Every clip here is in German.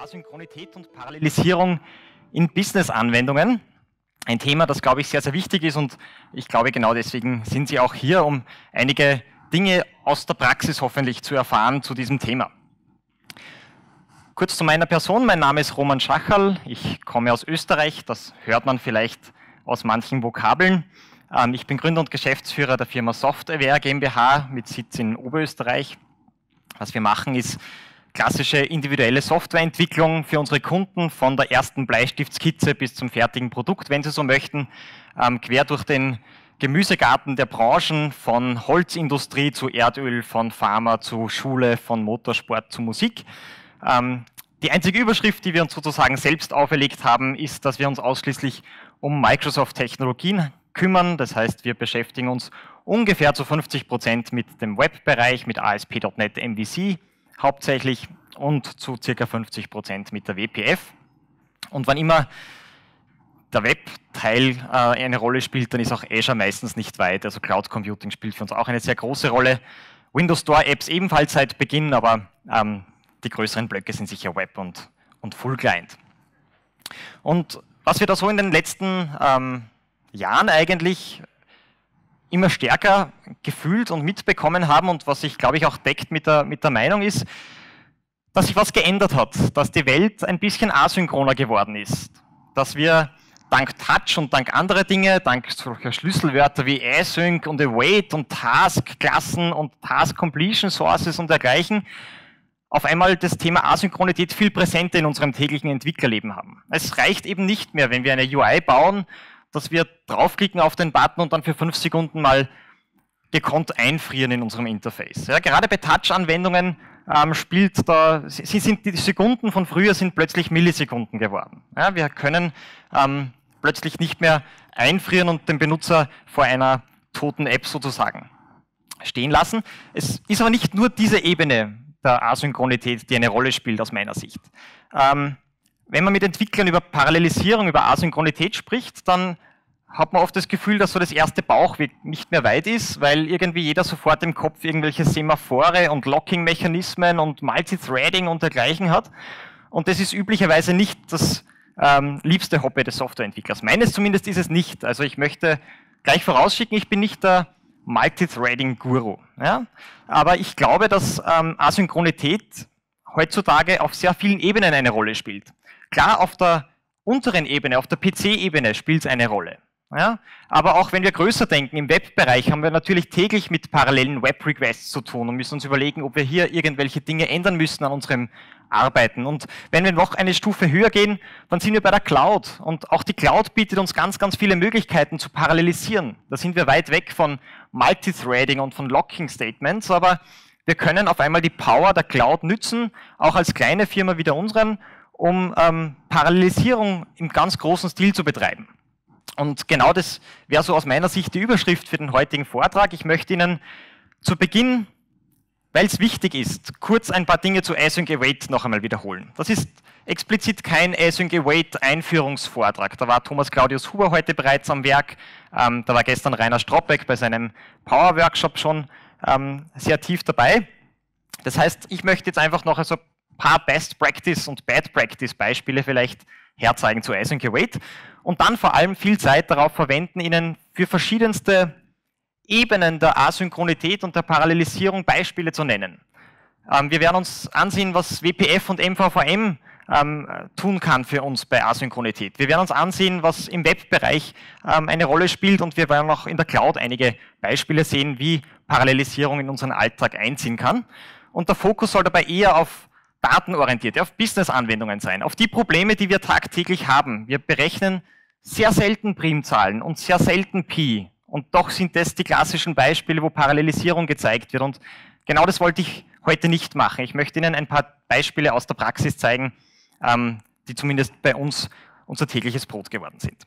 Asynchronität und Parallelisierung in Business-Anwendungen. Ein Thema, das, glaube ich, sehr, sehr wichtig ist, und ich glaube, genau deswegen sind Sie auch hier, um einige Dinge aus der Praxis hoffentlich zu erfahren zu diesem Thema. Kurz zu meiner Person. Mein Name ist Roman Schacherl. Ich komme aus Österreich. Das hört man vielleicht aus manchen Vokabeln. Ich bin Gründer und Geschäftsführer der Firma Software GmbH mit Sitz in Oberösterreich. Was wir machen, ist klassische individuelle Softwareentwicklung für unsere Kunden, von der ersten Bleistiftskizze bis zum fertigen Produkt, wenn Sie so möchten, quer durch den Gemüsegarten der Branchen, von Holzindustrie zu Erdöl, von Pharma zu Schule, von Motorsport zu Musik. Die einzige Überschrift, die wir uns sozusagen selbst auferlegt haben, ist, dass wir uns ausschließlich um Microsoft-Technologien kümmern. Das heißt, wir beschäftigen uns ungefähr zu 50% mit dem Webbereich, mit ASP.NET MVC hauptsächlich und zu ca. 50% mit der WPF. Und wann immer der Webteil eine Rolle spielt, dann ist auch Azure meistens nicht weit. Also Cloud Computing spielt für uns auch eine sehr große Rolle. Windows Store Apps ebenfalls seit Beginn, aber die größeren Blöcke sind sicher Web und Full Client. Und was wir da so in den letzten Jahren eigentlich immer stärker gefühlt und mitbekommen haben und was sich, glaube ich, auch deckt mit der Meinung ist, dass sich was geändert hat, dass die Welt ein bisschen asynchroner geworden ist, dass wir dank Touch und dank anderer Dinge, dank solcher Schlüsselwörter wie Async und Await und Task-Klassen und Task-Completion-Sources und dergleichen, auf einmal das Thema Asynchronität viel präsenter in unserem täglichen Entwicklerleben haben. Es reicht eben nicht mehr, wenn wir eine UI bauen, dass wir draufklicken auf den Button und dann für 5 Sekunden mal gekonnt einfrieren in unserem Interface. Ja, gerade bei Touch-Anwendungen sind die Sekunden von früher sind plötzlich Millisekunden geworden. Ja, wir können plötzlich nicht mehr einfrieren und den Benutzer vor einer toten App sozusagen stehen lassen. Es ist aber nicht nur diese Ebene der Asynchronität, die eine Rolle spielt aus meiner Sicht. Wenn man mit Entwicklern über Parallelisierung, über Asynchronität spricht, dann hat man oft das Gefühl, dass so das erste Bauchweg nicht mehr weit ist, weil irgendwie jeder sofort im Kopf irgendwelche Semaphore und Locking-Mechanismen und Multithreading und dergleichen hat. Und das ist üblicherweise nicht das liebste Hobby des Softwareentwicklers. Meines zumindest ist es nicht. Also ich möchte gleich vorausschicken, ich bin nicht der Multithreading-Guru. Ja? Aber ich glaube, dass Asynchronität heutzutage auf sehr vielen Ebenen eine Rolle spielt. Klar, auf der unteren Ebene, auf der PC-Ebene spielt es eine Rolle. Ja? Aber auch wenn wir größer denken, im Webbereich haben wir natürlich täglich mit parallelen Web-Requests zu tun und müssen uns überlegen, ob wir hier irgendwelche Dinge ändern müssen an unserem Arbeiten. Und wenn wir noch eine Stufe höher gehen, dann sind wir bei der Cloud. Und auch die Cloud bietet uns ganz, ganz viele Möglichkeiten zu parallelisieren. Da sind wir weit weg von Multithreading und von Locking-Statements, aber wir können auf einmal die Power der Cloud nützen, auch als kleine Firma wie der unseren, um Parallelisierung im ganz großen Stil zu betreiben. Und genau das wäre so aus meiner Sicht die Überschrift für den heutigen Vortrag. Ich möchte Ihnen zu Beginn, weil es wichtig ist, kurz ein paar Dinge zu Async Await noch einmal wiederholen. Das ist explizit kein Async Await Einführungsvortrag. Da war Thomas Claudius Huber heute bereits am Werk. Da war gestern Rainer Stropbeck bei seinem Power Workshop schon sehr tief dabei. Das heißt, ich möchte jetzt einfach noch ein paar Best Practice und Bad Practice Beispiele vielleicht herzeigen zu Async Await und dann vor allem viel Zeit darauf verwenden, Ihnen für verschiedenste Ebenen der Asynchronität und der Parallelisierung Beispiele zu nennen. Wir werden uns ansehen, was WPF und MVVM tun kann für uns bei Asynchronität. Wir werden uns ansehen, was im Webbereich eine Rolle spielt, und wir werden auch in der Cloud einige Beispiele sehen, wie Parallelisierung in unseren Alltag einziehen kann. Und der Fokus soll dabei eher auf datenorientiert, auf Business-Anwendungen sein, auf die Probleme, die wir tagtäglich haben. Wir berechnen sehr selten Primzahlen und sehr selten Pi. Und doch sind das die klassischen Beispiele, wo Parallelisierung gezeigt wird. Und genau das wollte ich heute nicht machen. Ich möchte Ihnen ein paar Beispiele aus der Praxis zeigen, die zumindest bei uns unser tägliches Brot geworden sind.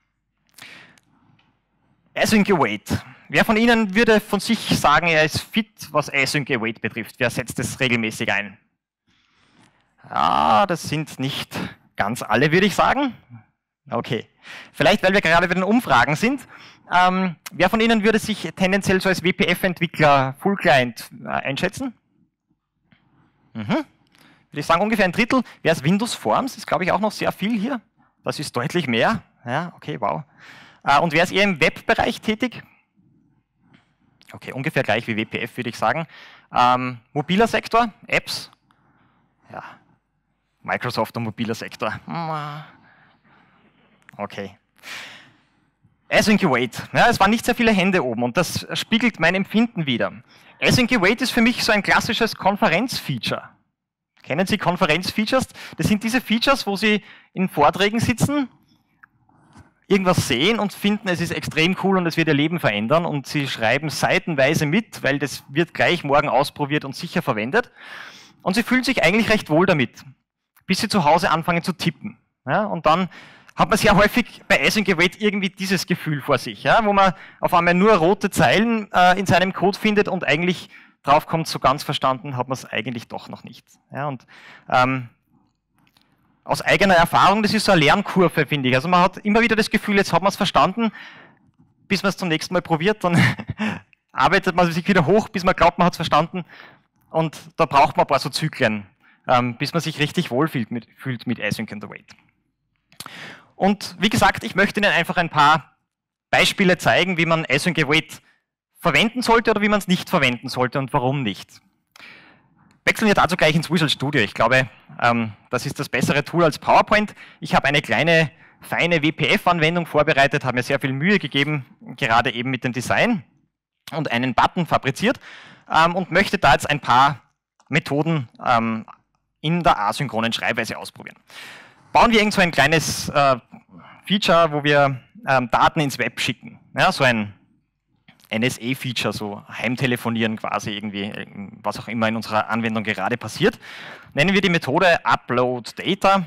Async Await. Wer von Ihnen würde von sich sagen, er ist fit, was Async Await betrifft? Wer setzt das regelmäßig ein? Ja, das sind nicht ganz alle, würde ich sagen. Okay. Vielleicht, weil wir gerade bei den Umfragen sind. Wer von Ihnen würde sich tendenziell so als WPF-Entwickler Full Client einschätzen? würde ich sagen, ungefähr ein Drittel. Wer ist Windows Forms? Ist, glaube ich, auch noch sehr viel hier. Das ist deutlich mehr. Ja, okay, wow. Und wer ist eher im Webbereich tätig? Okay, ungefähr gleich wie WPF, würde ich sagen. Mobiler Sektor, Apps. Ja, Microsoft und mobiler Sektor. Okay. Async Await. Ja, es waren nicht sehr viele Hände oben und das spiegelt mein Empfinden wider. Async Await ist für mich so ein klassisches Konferenzfeature. Kennen Sie Konferenzfeatures? Das sind diese Features, wo Sie in Vorträgen sitzen, irgendwas sehen und finden, es ist extrem cool und es wird Ihr Leben verändern und Sie schreiben seitenweise mit, weil das wird gleich morgen ausprobiert und sicher verwendet. Und Sie fühlen sich eigentlich recht wohl damit, bis Sie zu Hause anfangen zu tippen. Ja, und dann hat man sehr häufig bei Async Await irgendwie dieses Gefühl vor sich, ja, wo man auf einmal nur rote Zeilen in seinem Code findet und eigentlich drauf kommt, so ganz verstanden hat man es eigentlich doch noch nicht. Ja, und aus eigener Erfahrung, das ist so eine Lernkurve, finde ich. Also man hat immer wieder das Gefühl, jetzt hat man es verstanden, bis man es zum nächsten Mal probiert, dann arbeitet man sich wieder hoch, bis man glaubt, man hat es verstanden. Und da braucht man ein paar so Zyklen, bis man sich richtig wohlfühlt mit Async and Await. Und wie gesagt, ich möchte Ihnen einfach ein paar Beispiele zeigen, wie man Async Await verwenden sollte oder wie man es nicht verwenden sollte und warum nicht. Wechseln wir dazu gleich ins Visual Studio. Ich glaube, das ist das bessere Tool als PowerPoint. Ich habe eine kleine, feine WPF-Anwendung vorbereitet, habe mir sehr viel Mühe gegeben, gerade eben mit dem Design und einen Button fabriziert und möchte da jetzt ein paar Methoden in der asynchronen Schreibweise ausprobieren. Bauen wir irgend so ein kleines Feature, wo wir Daten ins Web schicken. Ja, so ein NSA-Feature, so Heimtelefonieren quasi irgendwie, was auch immer in unserer Anwendung gerade passiert. Nennen wir die Methode Upload Data.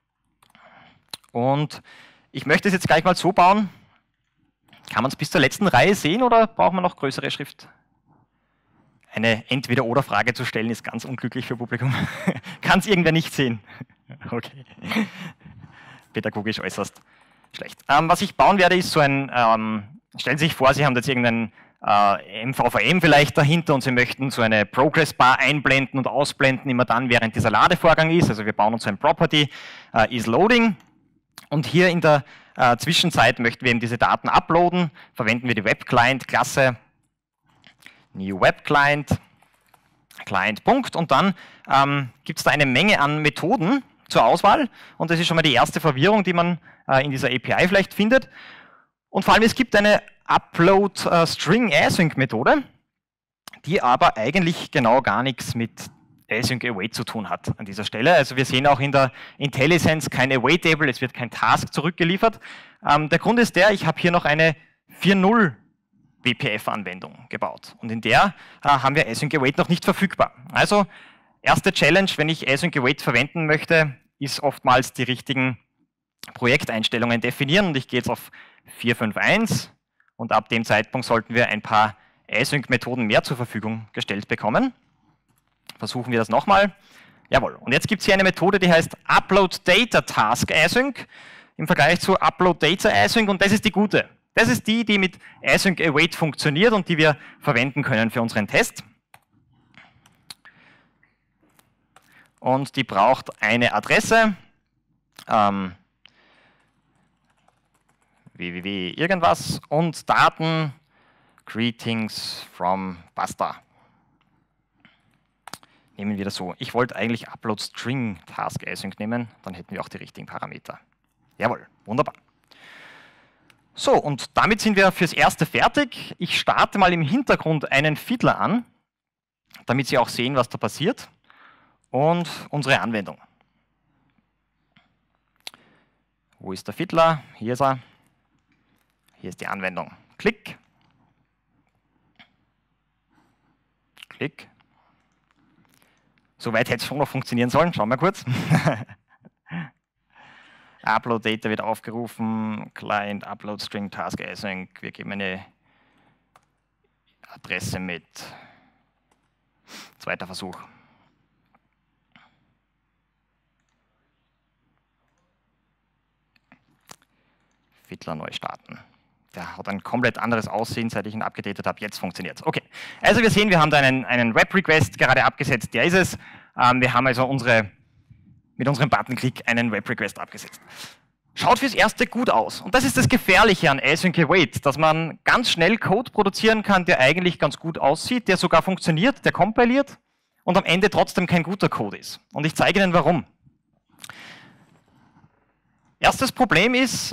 Und ich möchte es jetzt gleich mal so bauen. Kann man es bis zur letzten Reihe sehen oder braucht man noch größere Schrift? Eine Entweder-oder-Frage zu stellen ist ganz unglücklich für Publikum. Kann es irgendwer nicht sehen? Okay. Pädagogisch äußerst schlecht. Was ich bauen werde, ist so ein, stellen Sie sich vor, Sie haben jetzt irgendeinen MVVM vielleicht dahinter und Sie möchten so eine Progress-Bar einblenden und ausblenden, immer dann, während dieser Ladevorgang ist. Also wir bauen uns so ein Property, isLoading. Und hier in der Zwischenzeit möchten wir eben diese Daten uploaden. Verwenden wir die Web-Client-Klasse, New Web-Client, Client. Und dann gibt es da eine Menge an Methoden zur Auswahl. Und das ist schon mal die erste Verwirrung, die man in dieser API vielleicht findet. Und vor allem, es gibt eine Upload-String-Async-Methode, die aber eigentlich genau gar nichts mit Async Await zu tun hat an dieser Stelle. Also wir sehen auch in der IntelliSense kein Await-Table, es wird kein Task zurückgeliefert. Der Grund ist der, ich habe hier noch eine 4.0 WPF-Anwendung gebaut. Und in der haben wir Async Await noch nicht verfügbar. Also erste Challenge, wenn ich Async Await verwenden möchte, ist oftmals die richtigen Projekteinstellungen definieren. Und ich gehe jetzt auf 4.5.1 und ab dem Zeitpunkt sollten wir ein paar Async-Methoden mehr zur Verfügung gestellt bekommen. Versuchen wir das nochmal. Jawohl. Und jetzt gibt es hier eine Methode, die heißt Upload Data Task Async im Vergleich zu Upload Data Async und das ist die gute. Das ist die, die mit Async Await funktioniert und die wir verwenden können für unseren Test. Und die braucht eine Adresse, www irgendwas und Daten, Greetings from Basta. Nehmen wir das so. Ich wollte eigentlich Upload String Task Async nehmen, dann hätten wir auch die richtigen Parameter. Jawohl, wunderbar. So, und damit sind wir fürs Erste fertig. Ich starte mal im Hintergrund einen Fiddler an, damit Sie auch sehen, was da passiert. Und unsere Anwendung. Wo ist der Fiddler? Hier ist er. Hier ist die Anwendung. Klick. Klick. Soweit hätte es schon noch funktionieren sollen. Schauen wir kurz. Upload Data wird aufgerufen. Client Upload String Task Async. Wir geben eine Adresse mit. Zweiter Versuch. Fiddler neu starten. Der hat ein komplett anderes Aussehen, seit ich ihn abgedatet habe. Jetzt funktioniert es. Okay. Also wir sehen, wir haben da einen Web-Request gerade abgesetzt. Der ist es. Wir haben also unsere mit unserem Buttonklick einen Web-Request abgesetzt. Schaut fürs Erste gut aus. Und das ist das Gefährliche an Async Await, dass man ganz schnell Code produzieren kann, der eigentlich ganz gut aussieht, der sogar funktioniert, der kompiliert und am Ende trotzdem kein guter Code ist. Und ich zeige Ihnen, warum. Erstes Problem ist,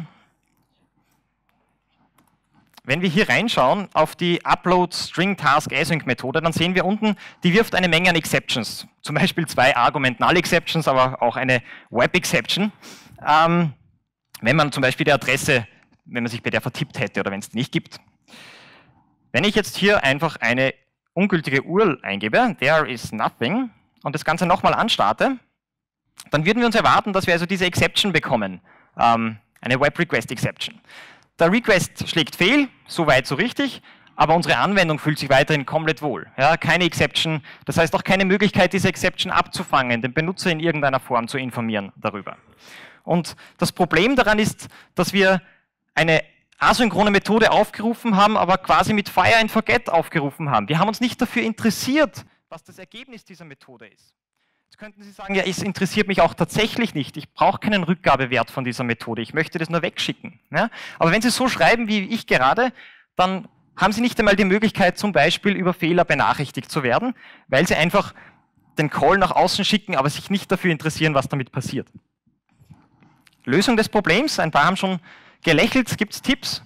wenn wir hier reinschauen auf die Upload-String-Task-Async-Methode, dann sehen wir unten, die wirft eine Menge an Exceptions. Zum Beispiel 2 Argument-Null-Exceptions, aber auch eine Web-Exception. Wenn man zum Beispiel die Adresse, wenn man sich bei der vertippt hätte oder wenn es die nicht gibt. Wenn ich jetzt hier einfach eine ungültige URL eingebe, there is nothing, und das Ganze nochmal anstarte, dann würden wir uns erwarten, dass wir also diese Exception bekommen, eine Web-Request-Exception. Der Request schlägt fehl, so weit, so richtig, aber unsere Anwendung fühlt sich weiterhin komplett wohl. Ja, keine Exception, das heißt auch keine Möglichkeit, diese Exception abzufangen, den Benutzer in irgendeiner Form zu informieren darüber. Und das Problem daran ist, dass wir eine asynchrone Methode aufgerufen haben, aber quasi mit Fire and Forget aufgerufen haben. Wir haben uns nicht dafür interessiert, was das Ergebnis dieser Methode ist. Jetzt könnten Sie sagen, ja, es interessiert mich auch tatsächlich nicht. Ich brauche keinen Rückgabewert von dieser Methode. Ich möchte das nur wegschicken. Ja? Aber wenn Sie so schreiben wie ich gerade, dann haben Sie nicht einmal die Möglichkeit, zum Beispiel über Fehler benachrichtigt zu werden, weil Sie einfach den Call nach außen schicken, aber sich nicht dafür interessieren, was damit passiert. Lösung des Problems, ein paar haben schon gelächelt, gibt es Tipps?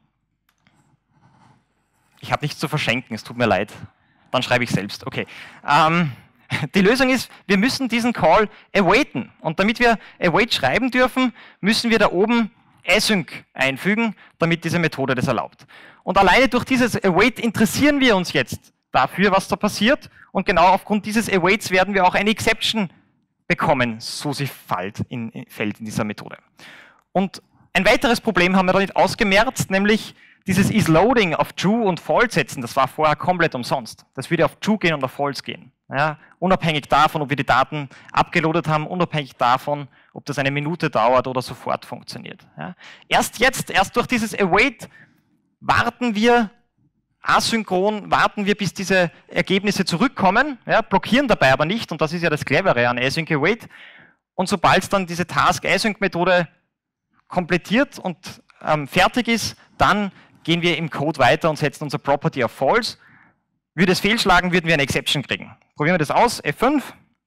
Ich habe nichts zu verschenken, es tut mir leid. Dann schreibe ich selbst, okay. Die Lösung ist, wir müssen diesen Call awaiten. Und damit wir await schreiben dürfen, müssen wir da oben async einfügen, damit diese Methode das erlaubt. Und alleine durch dieses await interessieren wir uns jetzt dafür, was da passiert. Und genau aufgrund dieses awaits werden wir auch eine Exception bekommen, so sie fällt in dieser Methode. Und ein weiteres Problem haben wir da nicht ausgemerzt, nämlich dieses isLoading auf True und False setzen, das war vorher komplett umsonst. Das würde auf True gehen und auf False gehen. Ja, unabhängig davon, ob wir die Daten abgeloadet haben, unabhängig davon, ob das eine Minute dauert oder sofort funktioniert. Ja. Erst durch dieses Await warten wir asynchron, bis diese Ergebnisse zurückkommen, ja, blockieren dabei aber nicht, und das ist ja das Clevere an Async Await. Und sobald dann diese Task-Async-Methode komplettiert und fertig ist, dann gehen wir im Code weiter und setzen unser Property auf False. Würde es fehlschlagen, würden wir eine Exception kriegen. Probieren wir das aus, F5.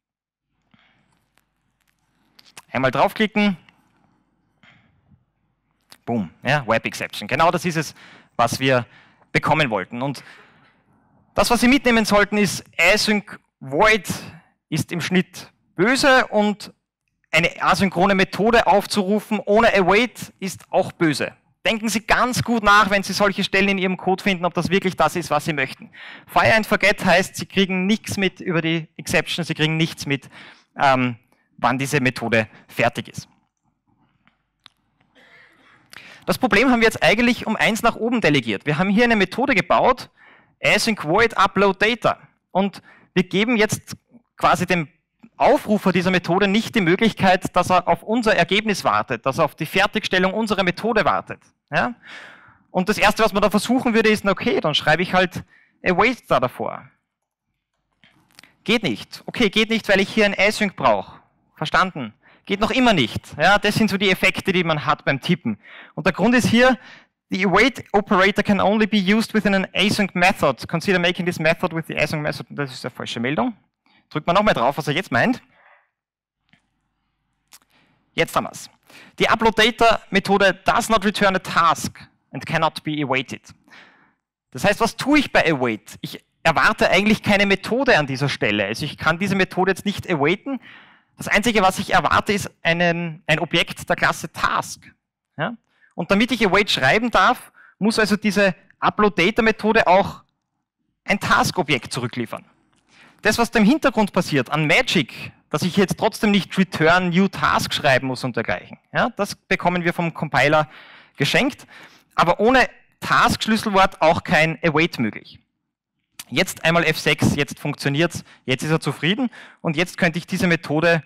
Einmal draufklicken. Boom, ja, Web Exception. Genau das ist es, was wir bekommen wollten. Und das, was Sie mitnehmen sollten, ist, Async Void ist im Schnitt böse und eine asynchrone Methode aufzurufen ohne Await ist auch böse. Denken Sie ganz gut nach, wenn Sie solche Stellen in Ihrem Code finden, ob das wirklich das ist, was Sie möchten. Fire and Forget heißt, Sie kriegen nichts mit über die Exception, Sie kriegen nichts mit, wann diese Methode fertig ist. Das Problem haben wir jetzt eigentlich um eins nach oben delegiert. Wir haben hier eine Methode gebaut, Async Void Upload Data. Und wir geben jetzt quasi dem Aufrufer dieser Methode nicht die Möglichkeit, dass er auf unser Ergebnis wartet, dass er auf die Fertigstellung unserer Methode wartet. Ja? Und das Erste, was man da versuchen würde, ist, okay, dann schreibe ich halt await da davor. Geht nicht. Okay, geht nicht, weil ich hier ein Async brauche. Verstanden? Geht noch immer nicht. Ja, das sind so die Effekte, die man hat beim Tippen. Und der Grund ist hier, the await operator can only be used within an async method. Consider making this method with the async method. Das ist eine falsche Meldung. Drückt man nochmal drauf, was er jetzt meint. Jetzt haben wir es. Die Upload-Data-Methode does not return a task and cannot be awaited. Das heißt, was tue ich bei await? Ich erwarte eigentlich keine Methode an dieser Stelle. Also ich kann diese Methode jetzt nicht awaiten. Das Einzige, was ich erwarte, ist ein Objekt der Klasse Task. Ja? Und damit ich await schreiben darf, muss also diese Upload-Data-Methode auch ein Task-Objekt zurückliefern. Das, was da im Hintergrund passiert, an Magic, dass ich jetzt trotzdem nicht return new task schreiben muss und dergleichen, ja, das bekommen wir vom Compiler geschenkt, aber ohne Task-Schlüsselwort auch kein await möglich. Jetzt einmal F6, jetzt funktioniert es, jetzt ist er zufrieden und jetzt könnte ich diese Methode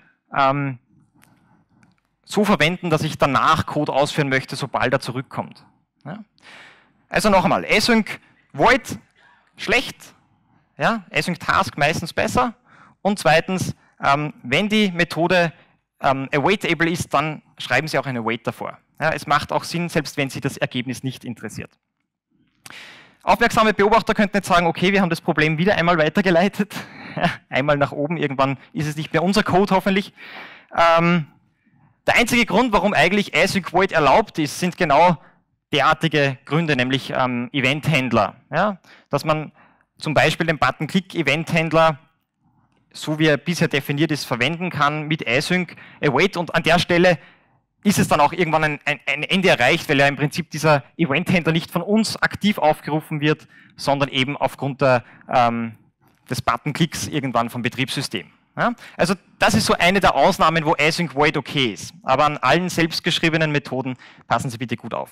so verwenden, dass ich danach Code ausführen möchte, sobald er zurückkommt. Ja. Also noch einmal, Async Void schlecht, ja, Async Task meistens besser und zweitens wenn die Methode awaitable ist, dann schreiben Sie auch eine await davor. Ja, es macht auch Sinn, selbst wenn Sie das Ergebnis nicht interessiert. Aufmerksame Beobachter könnten jetzt sagen, okay, wir haben das Problem wieder einmal weitergeleitet, einmal nach oben, irgendwann ist es nicht mehr unser Code hoffentlich. Der einzige Grund, warum eigentlich Async Void erlaubt ist, sind genau derartige Gründe, nämlich Eventhändler. Ja? Dass man zum Beispiel den Button-Click-Eventhändler, so wie er bisher definiert ist, verwenden kann mit Async Await, und an der Stelle ist es dann auch irgendwann ein Ende erreicht, weil ja im Prinzip dieser Eventhändler nicht von uns aktiv aufgerufen wird, sondern eben aufgrund des Button-Klicks irgendwann vom Betriebssystem. Ja? Also das ist so eine der Ausnahmen, wo Async Void okay ist. Aber an allen selbstgeschriebenen Methoden passen Sie bitte gut auf.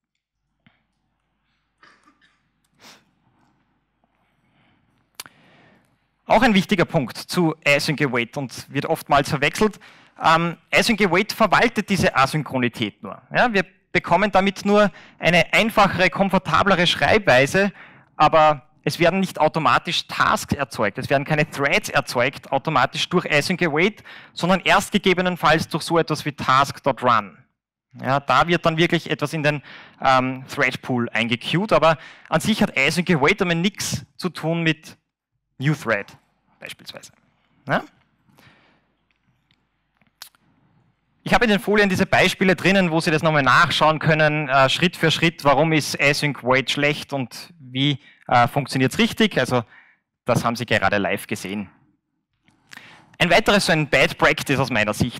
Auch ein wichtiger Punkt zu Async Await und wird oftmals verwechselt. Async Await verwaltet diese Asynchronität nur. Ja, wir bekommen damit nur eine einfachere, komfortablere Schreibweise, aber es werden nicht automatisch Tasks erzeugt, es werden keine Threads erzeugt automatisch durch Async Await, sondern erst gegebenenfalls durch so etwas wie task.run. Ja, da wird dann wirklich etwas in den Thread Pool eingequeued, aber an sich hat Async Await damit nichts zu tun mit New Thread beispielsweise. Ja? Ich habe in den Folien diese Beispiele drinnen, wo Sie das nochmal nachschauen können, Schritt für Schritt, warum ist Async Void schlecht und wie funktioniert es richtig. Also das haben Sie gerade live gesehen. Ein weiteres, so ein Bad Practice aus meiner Sicht,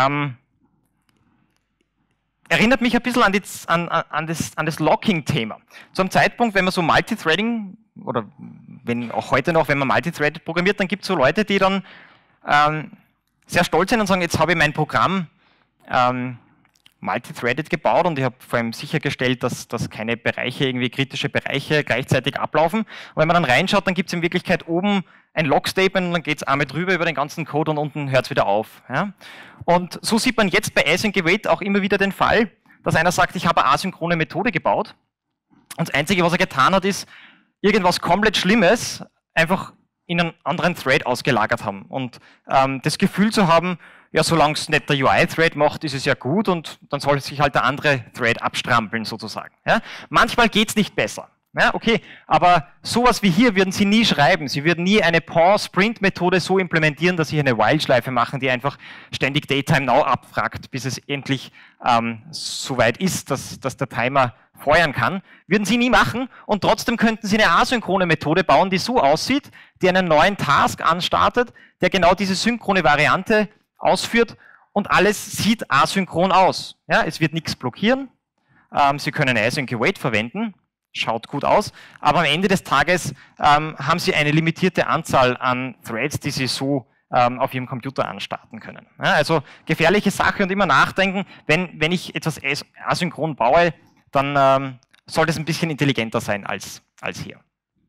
erinnert mich ein bisschen an das Locking-Thema. Zu einem Zeitpunkt, wenn man so Multithreading, oder wenn auch heute noch, wenn man Multithreaded programmiert, dann gibt es so Leute, die dann sehr stolz sind und sagen, jetzt habe ich mein Programm multithreaded gebaut und ich habe vor allem sichergestellt, dass keine Bereiche, irgendwie kritische Bereiche gleichzeitig ablaufen. Und wenn man dann reinschaut, dann gibt es in Wirklichkeit oben ein Log-Statement und dann geht es einmal drüber über den ganzen Code und unten hört es wieder auf. Ja? Und so sieht man jetzt bei Async Await auch immer wieder den Fall, dass einer sagt, ich habe eine asynchrone Methode gebaut und das Einzige, was er getan hat, ist, irgendwas komplett Schlimmes einfach in einen anderen Thread ausgelagert haben und das Gefühl zu haben, ja, solange es nicht der UI-Thread macht, ist es ja gut und dann soll sich halt der andere Thread abstrampeln sozusagen. Ja? Manchmal geht es nicht besser. Ja, okay, aber sowas wie hier würden Sie nie schreiben. Sie würden nie eine Pause-Sprint-Methode so implementieren, dass Sie eine While-Schleife machen, die einfach ständig Datetime Now abfragt, bis es endlich so weit ist, dass der Timer feuern kann. Würden Sie nie machen und trotzdem könnten Sie eine asynchrone Methode bauen, die so aussieht, die einen neuen Task anstartet, der genau diese synchrone Variante ausführt und alles sieht asynchron aus. Ja, es wird nichts blockieren. Sie können Async Await verwenden, schaut gut aus, aber am Ende des Tages haben Sie eine limitierte Anzahl an Threads, die Sie so auf Ihrem Computer anstarten können. Ja, also gefährliche Sache und immer nachdenken, wenn ich etwas asynchron baue, dann sollte es ein bisschen intelligenter sein als hier.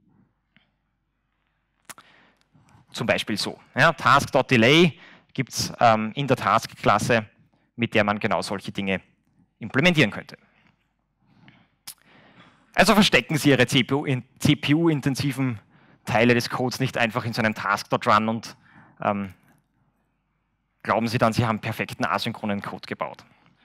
Zum Beispiel so. Ja, Task.delay gibt es in der Task-Klasse, mit der man genau solche Dinge implementieren könnte. Also verstecken Sie Ihre CPU-intensiven Teile des Codes nicht einfach in so einem Task.run und glauben Sie dann, Sie haben perfekten asynchronen Code gebaut.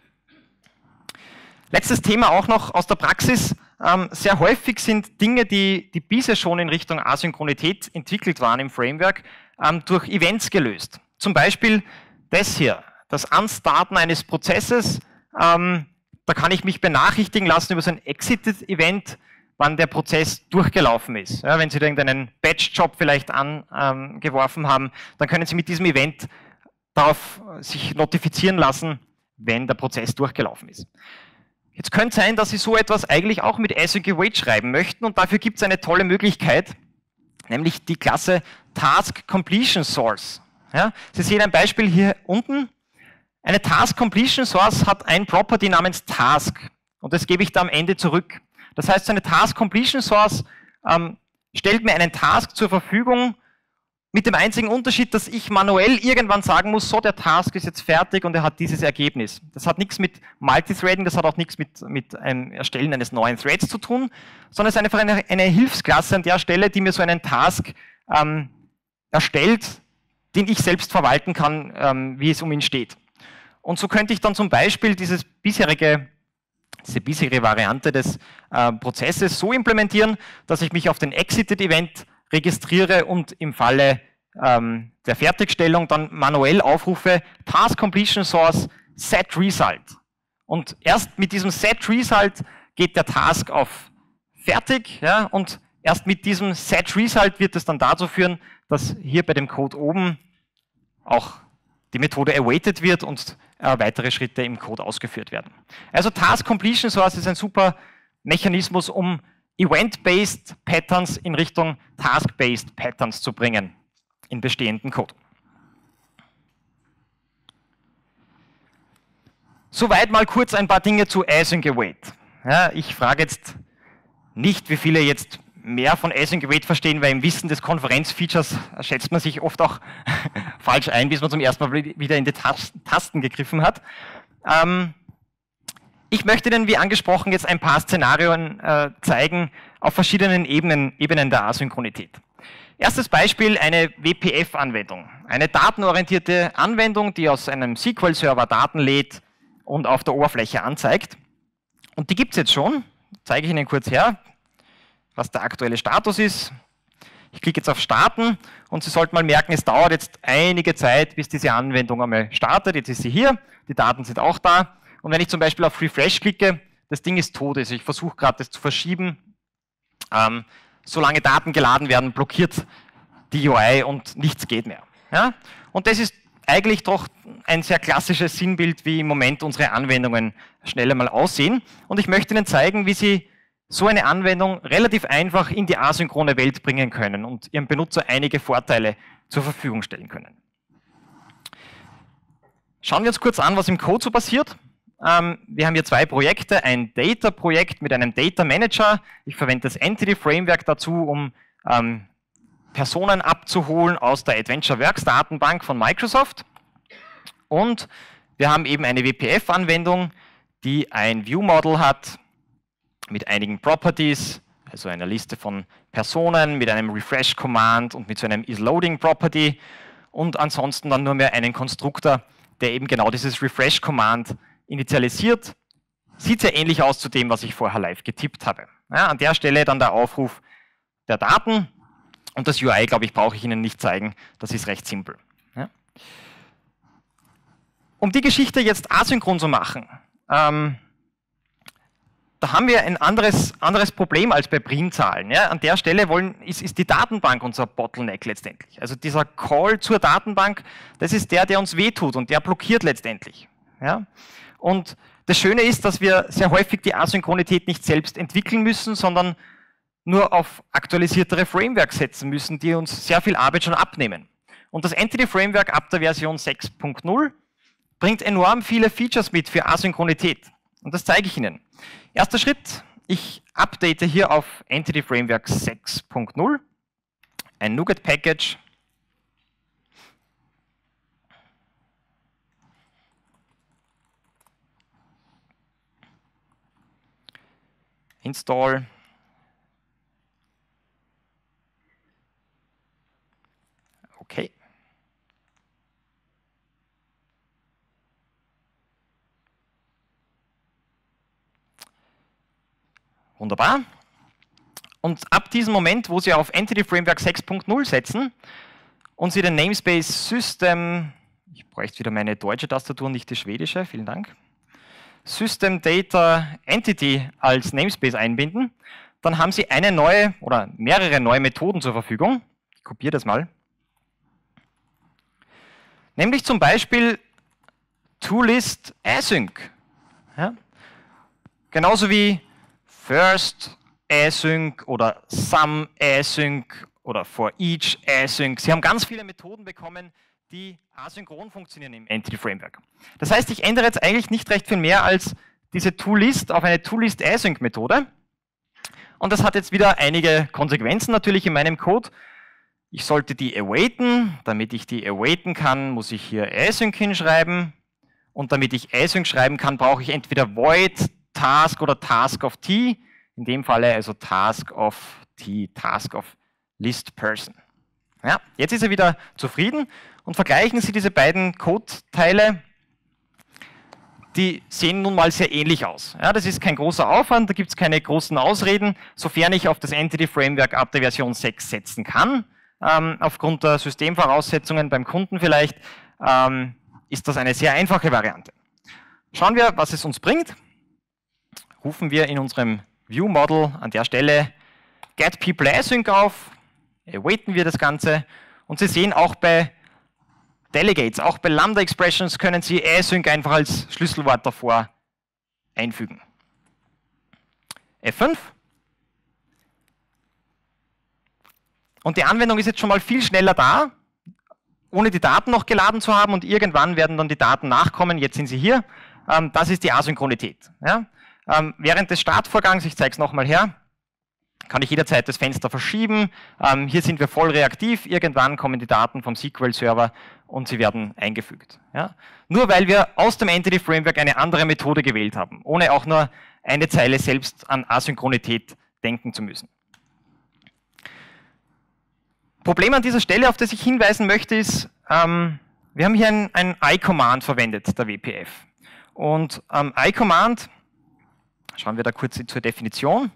Letztes Thema auch noch aus der Praxis. Sehr häufig sind Dinge, die bisher schon in Richtung Asynchronität entwickelt waren im Framework, durch Events gelöst. Zum Beispiel das hier, das Anstarten eines Prozesses. Da kann ich mich benachrichtigen lassen über so ein Exited-Event, wann der Prozess durchgelaufen ist. Ja, wenn Sie da irgendeinen Batch-Job vielleicht angeworfen haben, dann können Sie mit diesem Event darauf sich notifizieren lassen, wenn der Prozess durchgelaufen ist. Jetzt könnte es sein, dass Sie so etwas eigentlich auch mit Async Await schreiben möchten und dafür gibt es eine tolle Möglichkeit, nämlich die Klasse Task Completion Source. Ja, Sie sehen ein Beispiel hier unten. Eine Task Completion Source hat ein Property namens Task und das gebe ich da am Ende zurück. Das heißt, so eine Task Completion Source stellt mir einen Task zur Verfügung mit dem einzigen Unterschied, dass ich manuell irgendwann sagen muss, so, der Task ist jetzt fertig und er hat dieses Ergebnis. Das hat nichts mit Multithreading, das hat auch nichts mit einem Erstellen eines neuen Threads zu tun, sondern es ist einfach eine Hilfsklasse an der Stelle, die mir so einen Task erstellt, den ich selbst verwalten kann, wie es um ihn steht. Und so könnte ich dann zum Beispiel diese bisherige Variante des Prozesses so implementieren, dass ich mich auf den Exited-Event registriere und im Falle der Fertigstellung dann manuell aufrufe Task Completion Source Set Result. Und erst mit diesem Set Result geht der Task auf fertig, ja, und erst mit diesem Set Result wird es dann dazu führen, dass hier bei dem Code oben auch die Methode awaited wird und weitere Schritte im Code ausgeführt werden. Also Task Completion Source ist ein super Mechanismus, um Event-Based Patterns in Richtung Task-Based Patterns zu bringen in bestehenden Code. Soweit mal kurz ein paar Dinge zu Async Await. Ja, ich frage jetzt nicht, wie viele jetzt mehr von Async Await verstehen, weil im Wissen des Konferenzfeatures schätzt man sich oft auch falsch ein, bis man zum ersten Mal wieder in die Tasten gegriffen hat. Ich möchte Ihnen, wie angesprochen, jetzt ein paar Szenarien zeigen auf verschiedenen Ebenen der Asynchronität. Erstes Beispiel, eine WPF-Anwendung. Eine datenorientierte Anwendung, die aus einem SQL-Server Daten lädt und auf der Oberfläche anzeigt. Und die gibt es jetzt schon. Zeige ich Ihnen kurz her, was der aktuelle Status ist. Ich klicke jetzt auf Starten und Sie sollten mal merken, es dauert jetzt einige Zeit, bis diese Anwendung einmal startet. Jetzt ist sie hier, die Daten sind auch da. Und wenn ich zum Beispiel auf Refresh klicke, das Ding ist tot. Also ich versuche gerade das zu verschieben. Solange Daten geladen werden, blockiert die UI und nichts geht mehr. Ja? Und das ist eigentlich doch ein sehr klassisches Sinnbild, wie im Moment unsere Anwendungen schnell einmal aussehen. Und ich möchte Ihnen zeigen, wie Sie so eine Anwendung relativ einfach in die asynchrone Welt bringen können und Ihrem Benutzer einige Vorteile zur Verfügung stellen können. Schauen wir uns kurz an, was im Code so passiert. Wir haben hier zwei Projekte, ein Data-Projekt mit einem Data Manager. Ich verwende das Entity Framework dazu, um Personen abzuholen aus der Adventure Works Datenbank von Microsoft. Und wir haben eben eine WPF-Anwendung, die ein View-Model hat mit einigen Properties, also einer Liste von Personen, mit einem Refresh-Command und mit so einem isLoading-Property und ansonsten dann nur mehr einen Konstruktor, der eben genau dieses Refresh-Command initialisiert. Sieht sehr ähnlich aus zu dem, was ich vorher live getippt habe. Ja, an der Stelle dann der Aufruf der Daten und das UI, glaube ich, brauche ich Ihnen nicht zeigen, das ist recht simpel. Ja. Um die Geschichte jetzt asynchron zu machen, da haben wir ein anderes Problem als bei Primzahlen. Ja, an der Stelle ist die Datenbank unser Bottleneck letztendlich. Also dieser Call zur Datenbank, das ist der uns wehtut und der blockiert letztendlich. Ja. Und das Schöne ist, dass wir sehr häufig die Asynchronität nicht selbst entwickeln müssen, sondern nur auf aktualisiertere Frameworks setzen müssen, die uns sehr viel Arbeit schon abnehmen. Und das Entity Framework ab der Version 6.0 bringt enorm viele Features mit für Asynchronität. Und das zeige ich Ihnen. Erster Schritt, ich update hier auf Entity Framework 6.0, ein NuGet-Package. Install. Okay. Wunderbar. Und ab diesem Moment, wo Sie auf Entity Framework 6.0 setzen und Sie den Namespace System, ich bräuchte wieder meine deutsche Tastatur, nicht die schwedische, vielen Dank, System Data Entity als Namespace einbinden, dann haben Sie eine neue oder mehrere neue Methoden zur Verfügung. Ich kopiere das mal. Nämlich zum Beispiel ToList Async. Ja? Genauso wie First Async oder Sum Async oder For Each Async. Sie haben ganz viele Methoden bekommen, die asynchron funktionieren im Entity Framework. Das heißt, ich ändere jetzt eigentlich nicht recht viel mehr als diese ToList auf eine ToList Async Methode. Und das hat jetzt wieder einige Konsequenzen natürlich in meinem Code. Ich sollte die awaiten. Damit ich die awaiten kann, muss ich hier Async hinschreiben. Und damit ich Async schreiben kann, brauche ich entweder void task oder task of t. In dem Falle also task of t, task of list person. Ja, jetzt ist er wieder zufrieden und vergleichen Sie diese beiden Code-Teile. Die sehen nun mal sehr ähnlich aus. Ja, das ist kein großer Aufwand, da gibt es keine großen Ausreden, sofern ich auf das Entity Framework ab der Version 6 setzen kann. Aufgrund der Systemvoraussetzungen beim Kunden vielleicht, ist das eine sehr einfache Variante. Schauen wir, was es uns bringt. Rufen wir in unserem View-Model an der Stelle get people async auf, awaiten wir das Ganze und Sie sehen auch bei Delegates, auch bei Lambda-Expressions können Sie async einfach als Schlüsselwort davor einfügen. F5. Und die Anwendung ist jetzt schon mal viel schneller da, ohne die Daten noch geladen zu haben und irgendwann werden dann die Daten nachkommen. Jetzt sind sie hier. Das ist die Asynchronität. Ja? Während des Startvorgangs, ich zeige es nochmal her, kann ich jederzeit das Fenster verschieben. Hier sind wir voll reaktiv. Irgendwann kommen die Daten vom SQL-Server und sie werden eingefügt. Ja? Nur weil wir aus dem Entity Framework eine andere Methode gewählt haben, ohne auch nur eine Zeile selbst an Asynchronität denken zu müssen. Problem an dieser Stelle, auf das ich hinweisen möchte, ist, wir haben hier ein I-Command verwendet, der WPF. Und I-Command, schauen wir da kurz zur Definition,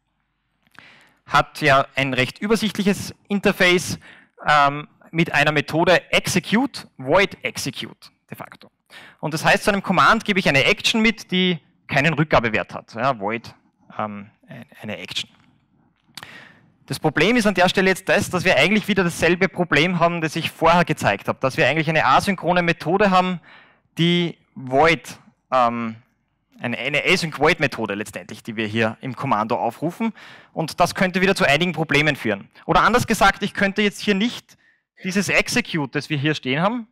hat ja ein recht übersichtliches Interface mit einer Methode execute, void execute de facto. Und das heißt, zu einem Command gebe ich eine Action mit, die keinen Rückgabewert hat. Ja, void eine Action. Das Problem ist an der Stelle jetzt das, dass wir eigentlich wieder dasselbe Problem haben, das ich vorher gezeigt habe, dass wir eigentlich eine asynchrone Methode haben, die void eine Async-Void-Methode letztendlich, die wir hier im Kommando aufrufen. Und das könnte wieder zu einigen Problemen führen. Oder anders gesagt, ich könnte jetzt hier nicht dieses Execute, das wir hier stehen haben,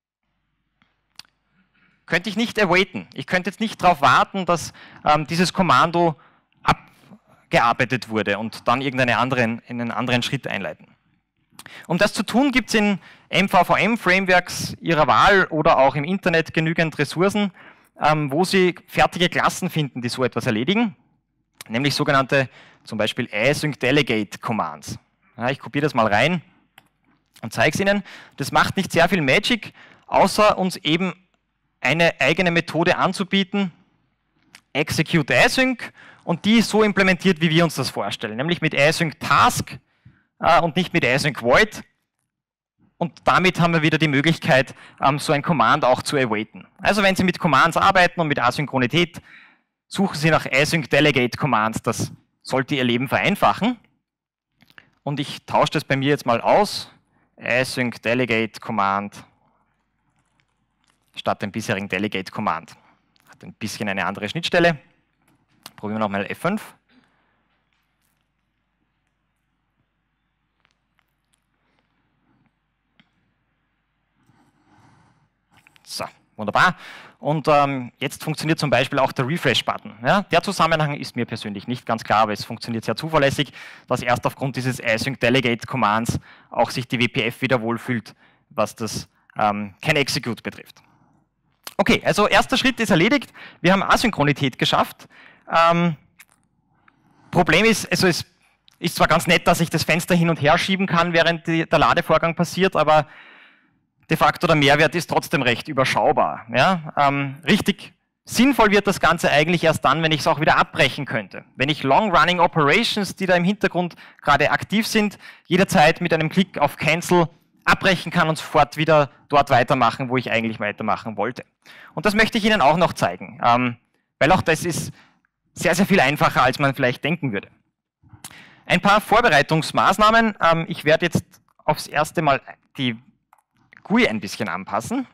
könnte ich nicht awaiten. Ich könnte jetzt nicht darauf warten, dass dieses Kommando abgearbeitet wurde und dann in einen anderen Schritt einleiten. Um das zu tun, gibt es in MVVM-Frameworks Ihrer Wahl oder auch im Internet genügend Ressourcen, wo Sie fertige Klassen finden, die so etwas erledigen, nämlich sogenannte zum Beispiel Async Delegate Commands. Ja, ich kopiere das mal rein und zeige es Ihnen. Das macht nicht sehr viel Magic, außer uns eben eine eigene Methode anzubieten, Execute Async, und die ist so implementiert, wie wir uns das vorstellen, nämlich mit Async Task und nicht mit Async Void. Und damit haben wir wieder die Möglichkeit, so ein Command auch zu awaiten. Also wenn Sie mit Commands arbeiten und mit Asynchronität, suchen Sie nach Async Delegate Commands. Das sollte Ihr Leben vereinfachen. Und ich tausche das bei mir jetzt mal aus. Async Delegate Command statt dem bisherigen Delegate Command. Hat ein bisschen eine andere Schnittstelle. Probieren wir nochmal F5. So, wunderbar. Und jetzt funktioniert zum Beispiel auch der Refresh-Button. Ja, der Zusammenhang ist mir persönlich nicht ganz klar, aber es funktioniert sehr zuverlässig, dass erst aufgrund dieses Async Delegate Commands auch sich die WPF wieder wohlfühlt, was das kein Execute betrifft. Okay, also erster Schritt ist erledigt. Wir haben Asynchronität geschafft. Problem ist, also es ist zwar ganz nett, dass ich das Fenster hin und her schieben kann, während der Ladevorgang passiert, aber de facto der Mehrwert ist trotzdem recht überschaubar. Ja? Richtig sinnvoll wird das Ganze eigentlich erst dann, wenn ich es auch wieder abbrechen könnte. Wenn ich Long-Running Operations, die da im Hintergrund gerade aktiv sind, jederzeit mit einem Klick auf Cancel abbrechen kann und sofort wieder dort weitermachen, wo ich eigentlich weitermachen wollte. Und das möchte ich Ihnen auch noch zeigen, weil auch das ist sehr, sehr viel einfacher, als man vielleicht denken würde. Ein paar Vorbereitungsmaßnahmen. Ich werde jetzt aufs erste Mal die GUI ein bisschen anpassen,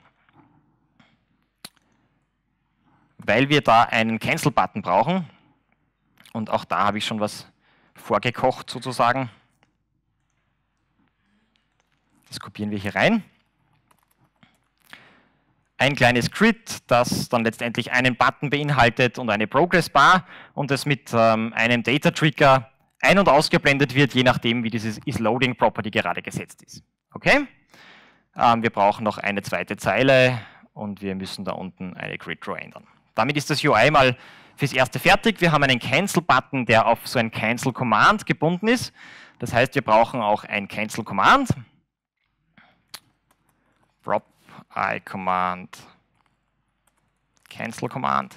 weil wir da einen Cancel-Button brauchen. Und auch da habe ich schon was vorgekocht sozusagen. Das kopieren wir hier rein. Ein kleines Grid, das dann letztendlich einen Button beinhaltet und eine Progress Bar und das mit einem Data Trigger ein- und ausgeblendet wird, je nachdem, wie dieses isLoading Property gerade gesetzt ist. Okay? Wir brauchen noch eine zweite Zeile und wir müssen da unten eine Grid Row ändern. Damit ist das UI mal fürs Erste fertig. Wir haben einen Cancel-Button, der auf so ein Cancel-Command gebunden ist. Das heißt, wir brauchen auch ein Cancel-Command. drop I Command, Cancel Command.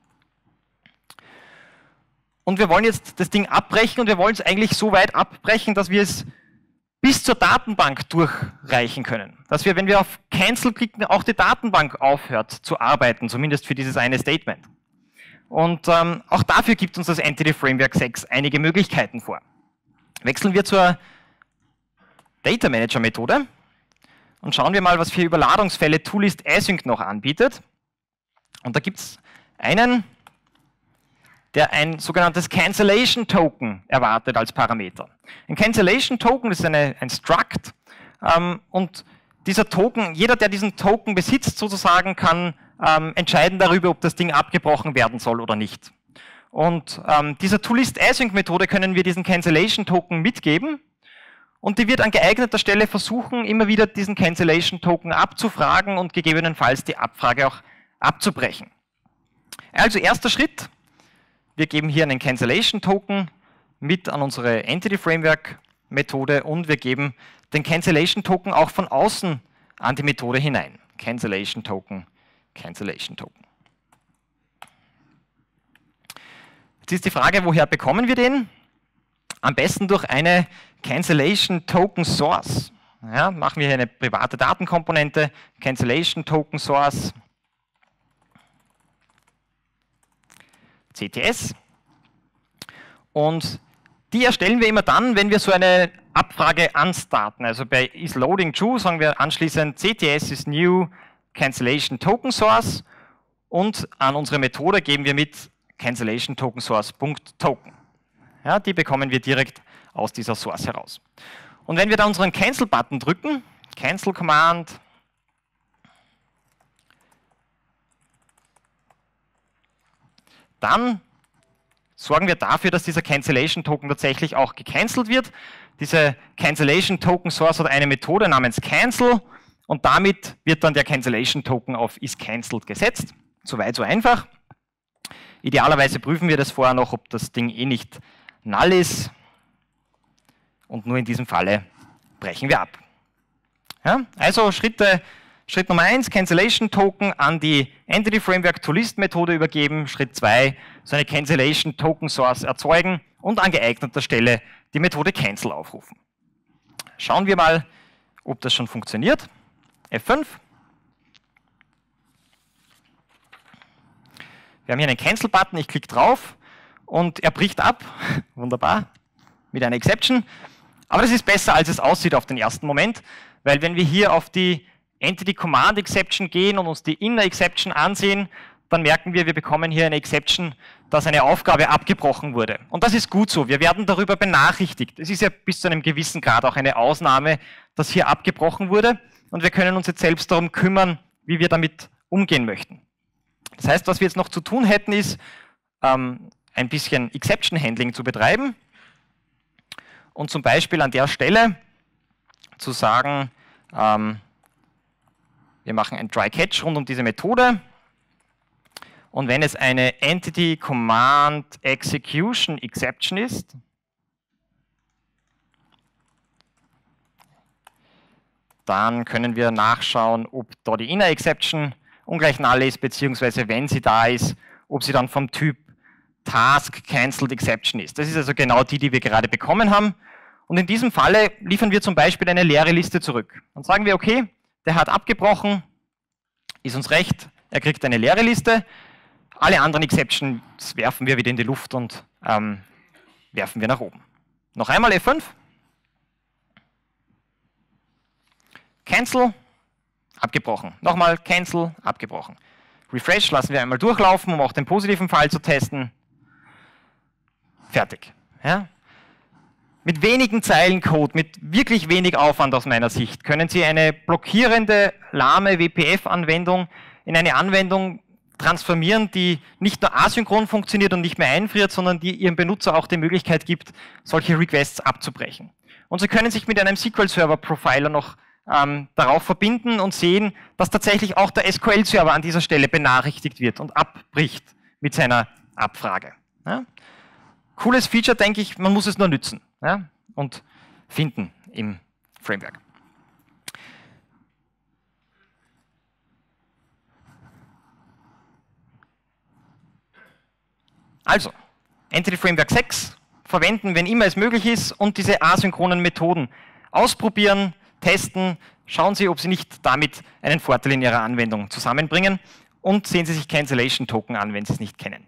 Und wir wollen jetzt das Ding abbrechen und wir wollen es eigentlich so weit abbrechen, dass wir es bis zur Datenbank durchreichen können. Dass wir, wenn wir auf Cancel klicken, auch die Datenbank aufhört zu arbeiten, zumindest für dieses eine Statement. Und auch dafür gibt uns das Entity Framework 6 einige Möglichkeiten vor. Wechseln wir zur Data Manager Methode und schauen wir mal, was für Überladungsfälle Toolist Async noch anbietet. Und da gibt es einen, der ein sogenanntes Cancellation Token erwartet als Parameter. Ein Cancellation Token ist ein Struct und dieser Token, jeder, der diesen Token besitzt, sozusagen, kann entscheiden darüber, ob das Ding abgebrochen werden soll oder nicht. Und dieser Toolist Async Methode können wir diesen Cancellation Token mitgeben und die wird an geeigneter Stelle versuchen, immer wieder diesen Cancellation Token abzufragen und gegebenenfalls die Abfrage auch abzubrechen. Also erster Schritt. Wir geben hier einen Cancellation Token mit an unsere Entity Framework Methode und wir geben den Cancellation Token auch von außen an die Methode hinein. Cancellation Token, Cancellation Token. Jetzt ist die Frage, woher bekommen wir den? Am besten durch eine Cancellation Token Source. Ja, machen wir hier eine private Datenkomponente, Cancellation Token Source. CTS. Und die erstellen wir immer dann, wenn wir so eine Abfrage anstarten. Also bei isLoadingTrue sagen wir anschließend CTS is new Cancellation Token Source und an unsere Methode geben wir mit Cancellation Token Source.token. Ja, die bekommen wir direkt aus dieser Source heraus. Und wenn wir da unseren Cancel-Button drücken, Cancel Command, dann sorgen wir dafür, dass dieser Cancellation Token tatsächlich auch gecancelt wird. Diese Cancellation Token Source hat eine Methode namens Cancel und damit wird dann der Cancellation Token auf isCancelled gesetzt. Soweit so einfach. Idealerweise prüfen wir das vorher noch, ob das Ding eh nicht null ist und nur in diesem Falle brechen wir ab. Ja, also Schritt Nummer 1, Cancellation Token an die Entity Framework Toolist Methode übergeben. Schritt 2, so eine Cancellation Token Source erzeugen und an geeigneter Stelle die Methode Cancel aufrufen. Schauen wir mal, ob das schon funktioniert. F5. Wir haben hier einen Cancel-Button, ich klicke drauf und er bricht ab. Wunderbar, mit einer Exception. Aber das ist besser, als es aussieht auf den ersten Moment, weil wenn wir hier auf die Entity Command Exception gehen und uns die Inner Exception ansehen, dann merken wir, wir bekommen hier eine Exception, dass eine Aufgabe abgebrochen wurde. Und das ist gut so, wir werden darüber benachrichtigt. Es ist ja bis zu einem gewissen Grad auch eine Ausnahme, dass hier abgebrochen wurde und wir können uns jetzt selbst darum kümmern, wie wir damit umgehen möchten. Das heißt, was wir jetzt noch zu tun hätten, ist, ein bisschen Exception Handling zu betreiben und zum Beispiel an der Stelle zu sagen, wir machen ein Try Catch rund um diese Methode und wenn es eine Entity Command Execution Exception ist, dann können wir nachschauen, ob da die Inner Exception ungleich null ist, beziehungsweise wenn sie da ist, ob sie dann vom Typ Task Cancelled Exception ist. Das ist also genau die wir gerade bekommen haben. Und in diesem Falle liefern wir zum Beispiel eine leere Liste zurück. Und sagen wir, okay, der hat abgebrochen, ist uns recht, er kriegt eine leere Liste. Alle anderen Exceptions werfen wir wieder in die Luft und werfen wir nach oben. Noch einmal F5. Cancel, abgebrochen. Nochmal Cancel, abgebrochen. Refresh lassen wir einmal durchlaufen, um auch den positiven Fall zu testen. Fertig. Ja? Mit wenigen Zeilen Code, mit wirklich wenig Aufwand aus meiner Sicht, können Sie eine blockierende, lahme WPF-Anwendung in eine Anwendung transformieren, die nicht nur asynchron funktioniert und nicht mehr einfriert, sondern die Ihrem Benutzer auch die Möglichkeit gibt, solche Requests abzubrechen. Und Sie können sich mit einem SQL-Server-Profiler noch darauf verbinden und sehen, dass tatsächlich auch der SQL-Server an dieser Stelle benachrichtigt wird und abbricht mit seiner Abfrage. Ja? Cooles Feature, denke ich, man muss es nur nützen, ja? Und finden im Framework. Also, Entity Framework 6 verwenden, wenn immer es möglich ist, und diese asynchronen Methoden ausprobieren, testen, schauen Sie, ob Sie nicht damit einen Vorteil in Ihrer Anwendung zusammenbringen, und sehen Sie sich Cancellation Token an, wenn Sie es nicht kennen.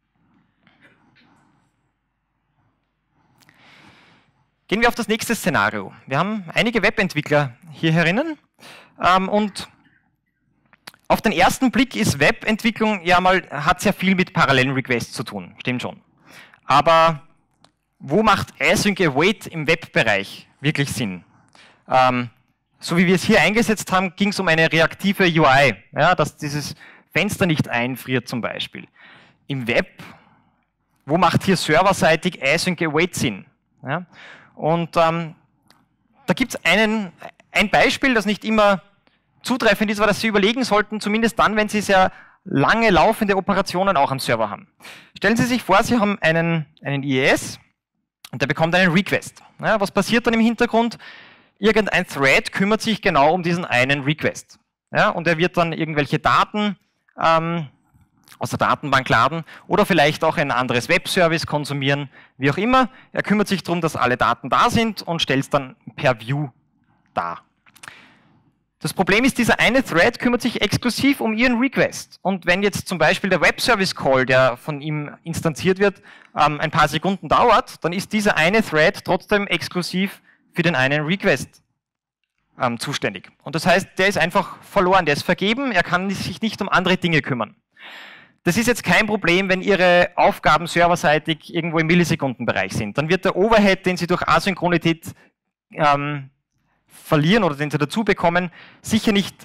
Gehen wir auf das nächste Szenario. Wir haben einige Webentwickler hier herinnen und auf den ersten Blick ist Webentwicklung ja mal, hat sehr viel mit parallelen Requests zu tun, stimmt schon. Aber wo macht Async Await im Webbereich wirklich Sinn? So wie wir es hier eingesetzt haben, ging es um eine reaktive UI, ja, dass dieses Fenster nicht einfriert zum Beispiel. Im Web, wo macht hier serverseitig Async Await Sinn? Ja? Und da gibt es ein Beispiel, das nicht immer zutreffend ist, aber das Sie überlegen sollten, zumindest dann, wenn Sie sehr lange laufende Operationen auch am Server haben. Stellen Sie sich vor, Sie haben einen IIS und der bekommt einen Request. Ja, was passiert dann im Hintergrund? Irgendein Thread kümmert sich genau um diesen einen Request. Ja, und er wird dann irgendwelche Daten aus der Datenbank laden oder vielleicht auch ein anderes Webservice konsumieren, wie auch immer. Er kümmert sich darum, dass alle Daten da sind und stellt es dann per View dar. Das Problem ist, dieser eine Thread kümmert sich exklusiv um Ihren Request. Und wenn jetzt zum Beispiel der Webservice-Call, der von ihm instanziert wird, ein paar Sekunden dauert, dann ist dieser eine Thread trotzdem exklusiv für den einen Request zuständig. Und das heißt, der ist einfach verloren, der ist vergeben, er kann sich nicht um andere Dinge kümmern. Das ist jetzt kein Problem, wenn Ihre Aufgaben serverseitig irgendwo im Millisekundenbereich sind. Dann wird der Overhead, den Sie durch Asynchronität verlieren oder den Sie dazu bekommen, sicher nicht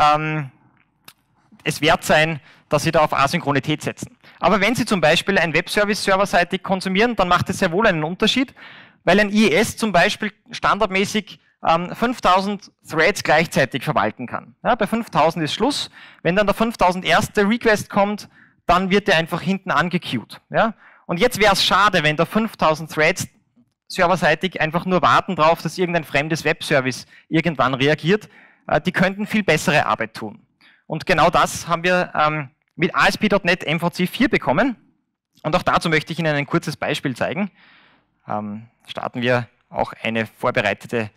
es wert sein, dass Sie da auf Asynchronität setzen. Aber wenn Sie zum Beispiel ein Webservice serverseitig konsumieren, dann macht es sehr wohl einen Unterschied, weil ein IIS zum Beispiel standardmäßig 5000 Threads gleichzeitig verwalten kann. Ja, bei 5000 ist Schluss. Wenn dann der 5000 erste Request kommt, dann wird der einfach hinten angequeued. Ja? Und jetzt wäre es schade, wenn da 5000 Threads serverseitig einfach nur warten darauf, dass irgendein fremdes Webservice irgendwann reagiert. Die könnten viel bessere Arbeit tun. Und genau das haben wir mit ASP.NET MVC 4 bekommen. Und auch dazu möchte ich Ihnen ein kurzes Beispiel zeigen. Starten wir auch eine vorbereitete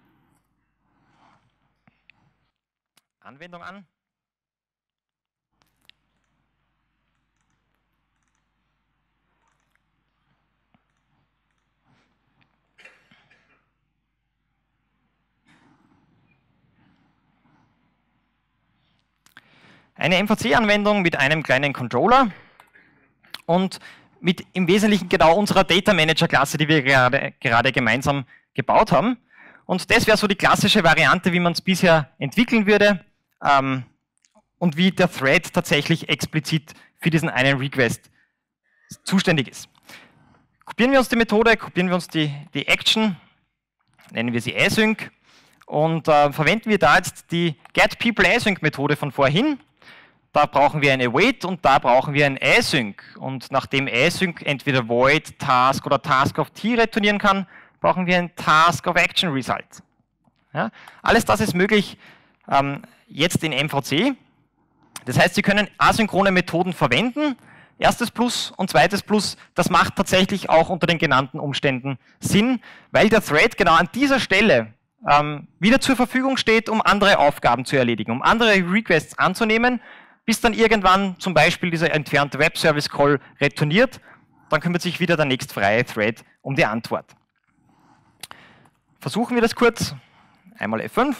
Anwendung an. Eine MVC-Anwendung mit einem kleinen Controller und mit im Wesentlichen genau unserer Data Manager-Klasse, die wir gerade gemeinsam gebaut haben. Und das wäre so die klassische Variante, wie man es bisher entwickeln würde und wie der Thread tatsächlich explizit für diesen einen Request zuständig ist. Kopieren wir uns die Methode, kopieren wir uns die Action, nennen wir sie Async und verwenden wir da jetzt die getPeopleAsync-Methode von vorhin. Da brauchen wir ein Await und da brauchen wir ein Async. Und nachdem Async entweder Void, Task oder Task of T returnieren kann, brauchen wir ein Task of Action Result. Ja? Alles das ist möglich jetzt in MVC. Das heißt, Sie können asynchrone Methoden verwenden. Erstes Plus und zweites Plus, das macht tatsächlich auch unter den genannten Umständen Sinn, weil der Thread genau an dieser Stelle wieder zur Verfügung steht, um andere Aufgaben zu erledigen, um andere Requests anzunehmen, bis dann irgendwann zum Beispiel dieser entfernte Web-Service-Call retourniert, dann kümmert sich wieder der nächstfreie Thread um die Antwort. Versuchen wir das kurz. Einmal F5.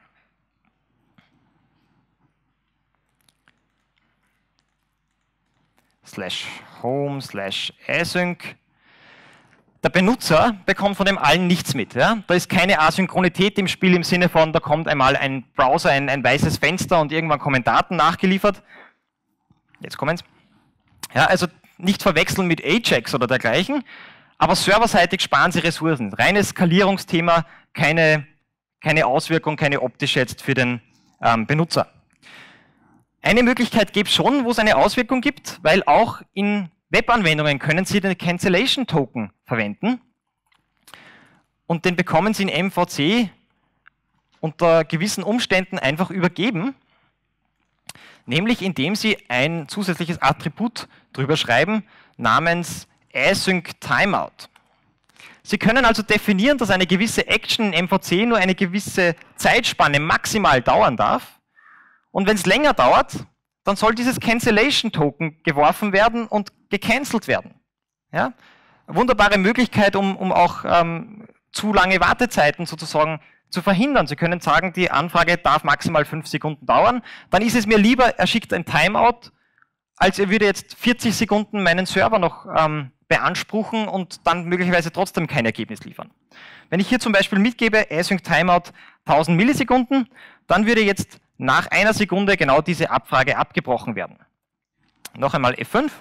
/home/async. Der Benutzer bekommt von dem allen nichts mit. Ja? Da ist keine Asynchronität im Spiel im Sinne von, da kommt einmal ein Browser, ein weißes Fenster und irgendwann kommen Daten nachgeliefert. Jetzt kommen's. Ja, also nicht verwechseln mit Ajax oder dergleichen, aber serverseitig sparen Sie Ressourcen. Reines Skalierungsthema, keine Auswirkung, keine optische jetzt für den Benutzer. Eine Möglichkeit gibt es schon, wo es eine Auswirkung gibt, weil auch in Webanwendungen können Sie den Cancellation Token verwenden und den bekommen Sie in MVC unter gewissen Umständen einfach übergeben. nämlich indem Sie ein zusätzliches Attribut drüber schreiben namens Async Timeout. Sie können also definieren, dass eine gewisse Action in MVC nur eine gewisse Zeitspanne maximal dauern darf. Und wenn es länger dauert, dann soll dieses Cancellation Token geworfen werden und gecancelt werden. Ja? Eine wunderbare Möglichkeit, um auch zu lange Wartezeiten sozusagen zu verhindern. Sie können sagen, die Anfrage darf maximal 5 Sekunden dauern. Dann ist es mir lieber, er schickt ein Timeout, als er würde jetzt 40 Sekunden meinen Server noch beanspruchen und dann möglicherweise trotzdem kein Ergebnis liefern. Wenn ich hier zum Beispiel mitgebe, Async Timeout 1000 Millisekunden, dann würde jetzt nach einer Sekunde genau diese Abfrage abgebrochen werden. Noch einmal F5.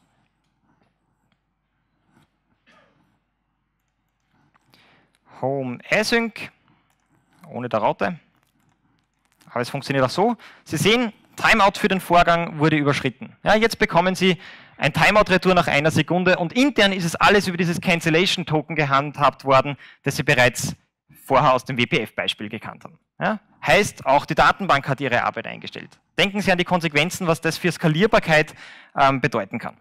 Home Async, ohne der Raute. Aber es funktioniert auch so. Sie sehen, Timeout für den Vorgang wurde überschritten. Ja, jetzt bekommen Sie ein Timeout-Retour nach einer Sekunde und intern ist es alles über dieses Cancellation-Token gehandhabt worden, das Sie bereits vorher aus dem WPF-Beispiel gekannt haben. Ja, heißt, auch die Datenbank hat ihre Arbeit eingestellt. Denken Sie an die Konsequenzen, was das für Skalierbarkeit bedeuten kann.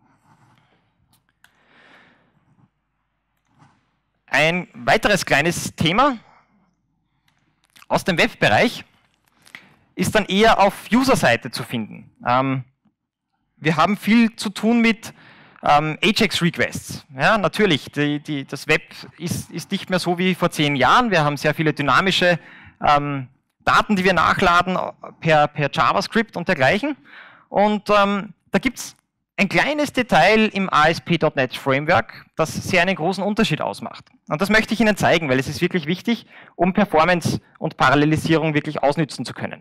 Ein weiteres kleines Thema aus dem Webbereich ist dann eher auf User-Seite zu finden. Wir haben viel zu tun mit Ajax-Requests. Ja, natürlich, das Web ist nicht mehr so wie vor 10 Jahren. Wir haben sehr viele dynamische Daten, die wir nachladen per JavaScript und dergleichen. Und da gibt es ein kleines Detail im ASP.NET Framework, das sehr einen großen Unterschied ausmacht. Und das möchte ich Ihnen zeigen, weil es ist wirklich wichtig, um Performance und Parallelisierung wirklich ausnützen zu können.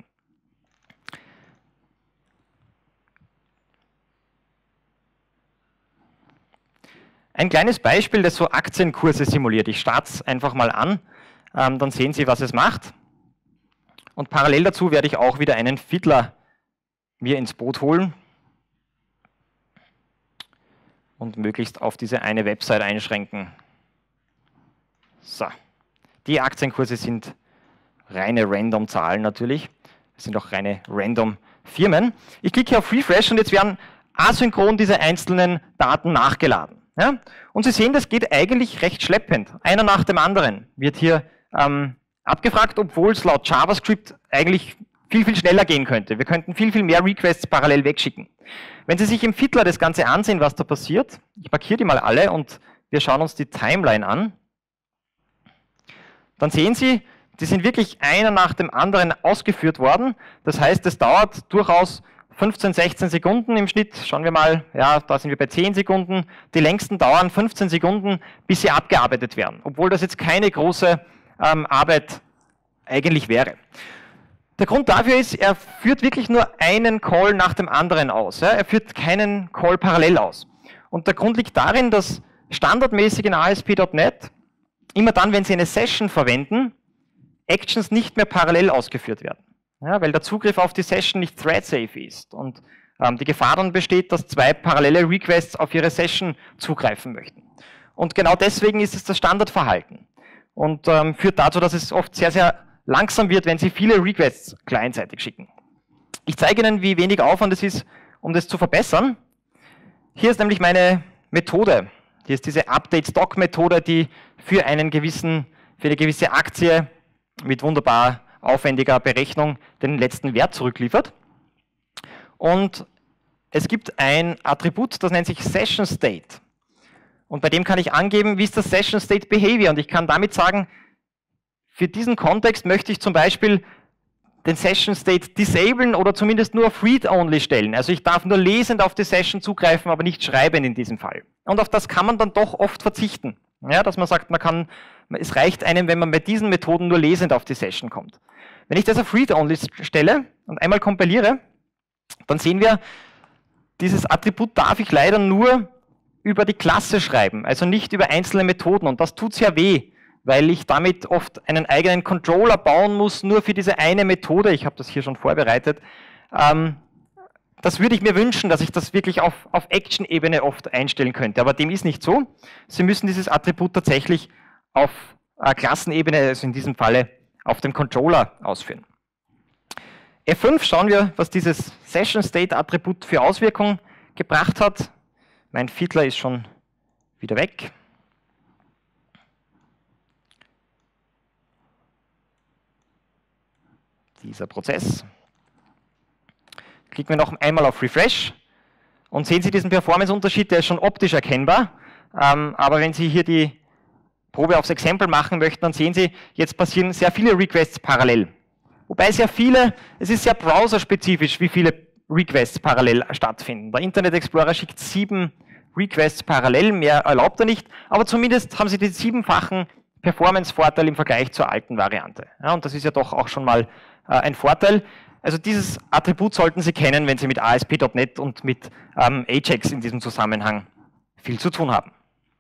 Ein kleines Beispiel, das so Aktienkurse simuliert. Ich starte es einfach mal an, dann sehen Sie, was es macht. Und parallel dazu werde ich auch wieder einen Fiddler mir ins Boot holen und möglichst auf diese eine Website einschränken. So, die Aktienkurse sind reine Random-Zahlen natürlich. Das sind auch reine Random-Firmen. Ich klicke hier auf Refresh und jetzt werden asynchron diese einzelnen Daten nachgeladen. Ja? Und Sie sehen, das geht eigentlich recht schleppend. Einer nach dem anderen wird hier abgefragt, obwohl es laut JavaScript eigentlich viel, viel schneller gehen könnte. Wir könnten viel, viel mehr Requests parallel wegschicken. Wenn Sie sich im Fiddler das Ganze ansehen, was da passiert, ich markiere die mal alle und wir schauen uns die Timeline an, dann sehen Sie, die sind wirklich einer nach dem anderen ausgeführt worden. Das heißt, es dauert durchaus 15, 16 Sekunden im Schnitt. Schauen wir mal, ja, da sind wir bei 10 Sekunden. Die längsten dauern 15 Sekunden, bis sie abgearbeitet werden, obwohl das jetzt keine große Arbeit eigentlich wäre. Der Grund dafür ist, er führt wirklich nur einen Call nach dem anderen aus. Ja? Er führt keinen Call parallel aus. Und der Grund liegt darin, dass standardmäßig in ASP.NET immer dann, wenn Sie eine Session verwenden, Actions nicht mehr parallel ausgeführt werden. Ja, weil der Zugriff auf die Session nicht thread-safe ist. Und die Gefahr dann besteht, dass 2 parallele Requests auf Ihre Session zugreifen möchten. Und genau deswegen ist es das Standardverhalten. Und führt dazu, dass es oft sehr, sehr langsam wird, wenn Sie viele Requests clientseitig schicken. Ich zeige Ihnen, wie wenig Aufwand es ist, um das zu verbessern. Hier ist nämlich meine Methode. Hier ist diese Update-Stock-Methode, die für eine gewisse Aktie mit wunderbar aufwendiger Berechnung den letzten Wert zurückliefert. Und es gibt ein Attribut, das nennt sich Session State. Und bei dem kann ich angeben, wie ist das Session State Behavior. Und ich kann damit sagen, für diesen Kontext möchte ich zum Beispiel den Session State disablen oder zumindest nur auf Read-Only stellen. Also ich darf nur lesend auf die Session zugreifen, aber nicht schreibend in diesem Fall. Und auf das kann man dann doch oft verzichten. Ja, dass man sagt, es reicht einem, wenn man bei diesen Methoden nur lesend auf die Session kommt. Wenn ich das auf Read-Only stelle und einmal kompiliere, dann sehen wir, dieses Attribut darf ich leider nur über die Klasse schreiben, also nicht über einzelne Methoden. Und das tut sehr weh, weil ich damit oft einen eigenen Controller bauen muss, nur für diese eine Methode. Ich habe das hier schon vorbereitet. Das würde ich mir wünschen, dass ich das wirklich auf Action-Ebene oft einstellen könnte, aber dem ist nicht so. Sie müssen dieses Attribut tatsächlich auf Klassenebene, also in diesem Falle auf dem Controller ausführen. F5 schauen wir, was dieses Session-State-Attribut für Auswirkungen gebracht hat. Mein Fiddler ist schon wieder weg. Dieser Prozess. Klicken wir noch einmal auf Refresh und sehen Sie diesen Performance-Unterschied, der ist schon optisch erkennbar. Aber wenn Sie hier die Probe aufs Exempel machen möchten, dann sehen Sie, jetzt passieren sehr viele Requests parallel. Wobei es ist sehr browserspezifisch, wie viele Requests parallel stattfinden. Der Internet Explorer schickt 7 Requests parallel, mehr erlaubt er nicht, aber zumindest haben Sie den 7-fachen Performance-Vorteil im Vergleich zur alten Variante. Ja, und das ist ja doch auch schon mal ein Vorteil. Also dieses Attribut sollten Sie kennen, wenn Sie mit ASP.NET und mit Ajax in diesem Zusammenhang viel zu tun haben.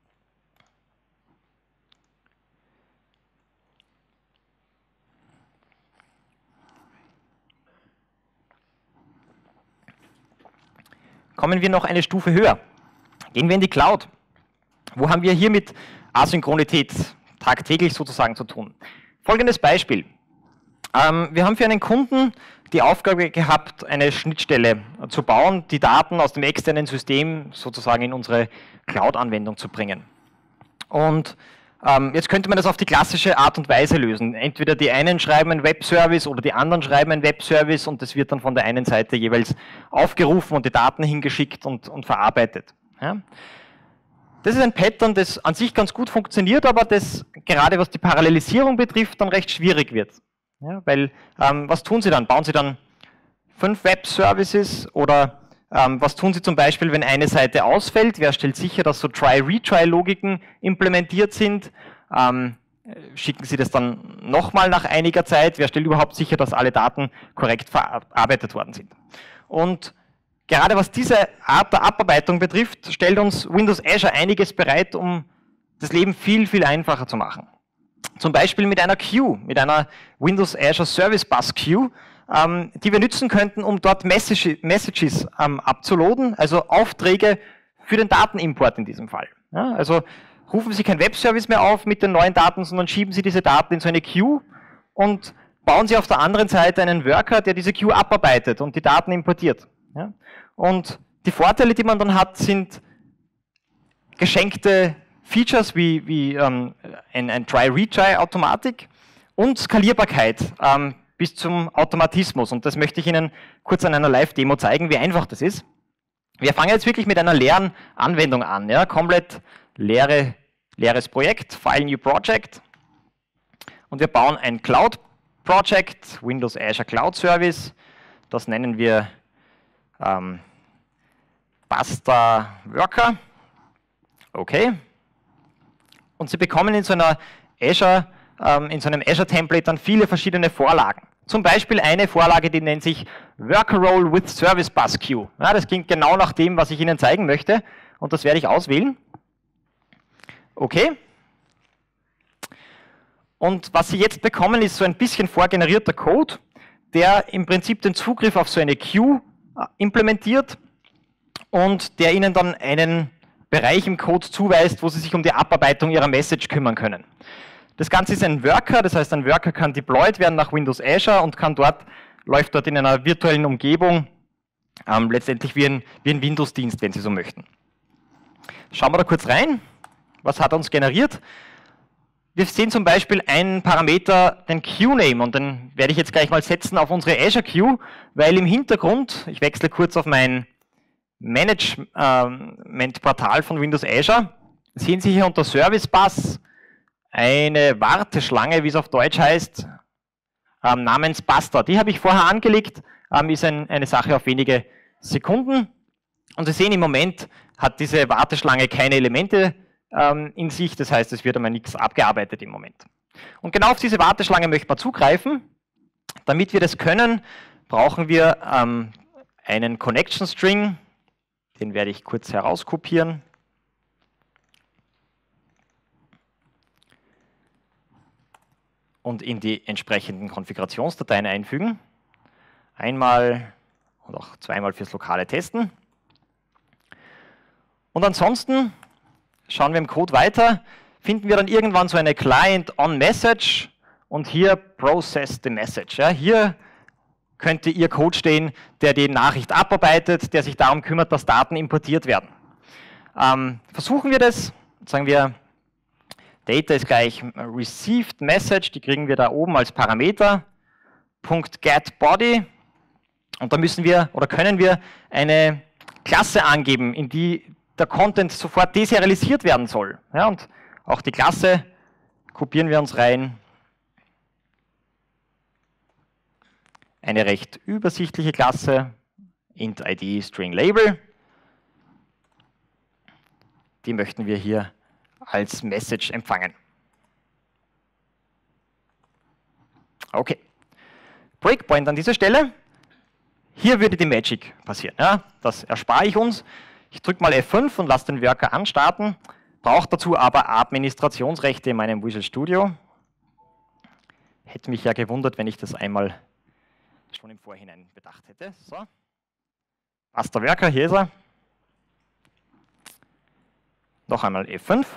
Kommen wir noch eine Stufe höher. Gehen wir in die Cloud. Wo haben wir hier mit Asynchronität tagtäglich sozusagen zu tun? Folgendes Beispiel. Wir haben für einen Kunden die Aufgabe gehabt, eine Schnittstelle zu bauen, die Daten aus dem externen System sozusagen in unsere Cloud-Anwendung zu bringen. Und jetzt könnte man das auf die klassische Art und Weise lösen. Entweder die einen schreiben einen Webservice oder die anderen schreiben einen Webservice und das wird dann von der einen Seite jeweils aufgerufen und die Daten hingeschickt und verarbeitet. Ja. Das ist ein Pattern, das an sich ganz gut funktioniert, aber das gerade was die Parallelisierung betrifft, dann recht schwierig wird. Ja, weil was tun Sie dann? Bauen Sie dann 5 Web-Services oder was tun Sie zum Beispiel, wenn eine Seite ausfällt? Wer stellt sicher, dass so Try-Retry-Logiken implementiert sind? Schicken Sie das dann nochmal nach einiger Zeit? Wer stellt überhaupt sicher, dass alle Daten korrekt verarbeitet worden sind? Und gerade was diese Art der Abarbeitung betrifft, stellt uns Windows Azure einiges bereit, um das Leben viel, viel einfacher zu machen. Zum Beispiel mit einer Queue, mit einer Windows Azure Service Bus Queue, die wir nutzen könnten, um dort Messages abzuladen, also Aufträge für den Datenimport in diesem Fall. Ja, also rufen Sie kein Webservice mehr auf mit den neuen Daten, sondern schieben Sie diese Daten in so eine Queue und bauen Sie auf der anderen Seite einen Worker, der diese Queue abarbeitet und die Daten importiert. Ja, und die Vorteile, die man dann hat, sind geschenkte Features wie ein Try-Retry-Automatik und Skalierbarkeit bis zum Automatismus. Und das möchte ich Ihnen kurz an einer Live-Demo zeigen, wie einfach das ist. Wir fangen jetzt wirklich mit einer leeren Anwendung an. Ja? Komplett leeres Projekt, File New Project. Und wir bauen ein Cloud-Project, Windows Azure Cloud Service. Das nennen wir Basta Worker. Okay. Und Sie bekommen in so einem Azure-Template dann viele verschiedene Vorlagen. Zum Beispiel eine Vorlage, die nennt sich Worker Role with Service Bus Queue. Ja, das klingt genau nach dem, was ich Ihnen zeigen möchte. Und das werde ich auswählen. Okay. Und was Sie jetzt bekommen, ist so ein bisschen vorgenerierter Code, der im Prinzip den Zugriff auf so eine Queue implementiert und der Ihnen dann einen Bereich im Code zuweist, wo Sie sich um die Abarbeitung Ihrer Message kümmern können. Das Ganze ist ein Worker, das heißt, ein Worker kann deployed werden nach Windows Azure und läuft dort in einer virtuellen Umgebung, letztendlich wie ein Windows-Dienst, wenn Sie so möchten. Schauen wir da kurz rein. Was hat er uns generiert? Wir sehen zum Beispiel einen Parameter, den Queue-Name, und den werde ich jetzt gleich mal setzen auf unsere Azure Queue, weil im Hintergrund, ich wechsle kurz auf mein Management-Portal von Windows Azure, sehen Sie hier unter Service Bus eine Warteschlange, wie es auf Deutsch heißt, namens Basta. Die habe ich vorher angelegt, ist eine Sache auf wenige Sekunden. Und Sie sehen, im Moment hat diese Warteschlange keine Elemente in sich, das heißt, es wird einmal nichts abgearbeitet im Moment. Und genau auf diese Warteschlange möchten wir zugreifen. Damit wir das können, brauchen wir einen Connection String, den werde ich kurz herauskopieren. Und in die entsprechenden Konfigurationsdateien einfügen. Einmal und auch zweimal fürs lokale Testen. Und ansonsten schauen wir im Code weiter, finden wir dann irgendwann so eine Client-on-Message und hier process the message. Ja, hier könnte Ihr Code stehen, der die Nachricht abarbeitet, der sich darum kümmert, dass Daten importiert werden. Versuchen wir das, sagen wir, Data ist gleich Received Message, die kriegen wir da oben als Parameter, .getBody, und da müssen wir oder können wir eine Klasse angeben, in die der Content sofort deserialisiert werden soll. Ja, und auch die Klasse kopieren wir uns rein. Eine recht übersichtliche Klasse, int id string label. Die möchten wir hier als Message empfangen. Okay. Breakpoint an dieser Stelle. Hier würde die Magic passieren. Ja, das erspare ich uns. Ich drücke mal F5 und lasse den Worker anstarten. Brauche dazu aber Administrationsrechte in meinem Visual Studio. Hätte mich ja gewundert, wenn ich das einmal schon im Vorhinein bedacht hätte. So. Passt der Worker, hier ist er. Noch einmal F5.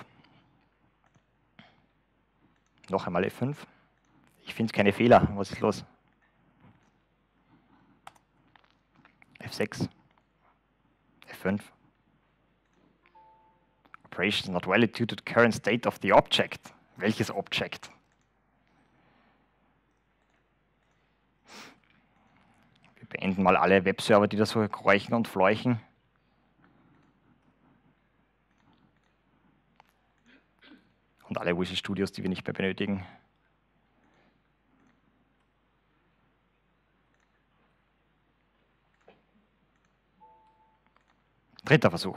Noch einmal F5. Ich finde keine Fehler. Was ist los? F6. F5. Operation is not valid due to the current state of the object. Welches Object? Wir beenden mal alle Webserver, die da so kräuchen und fleuchen. Und alle Visual Studios, die wir nicht mehr benötigen. Dritter Versuch.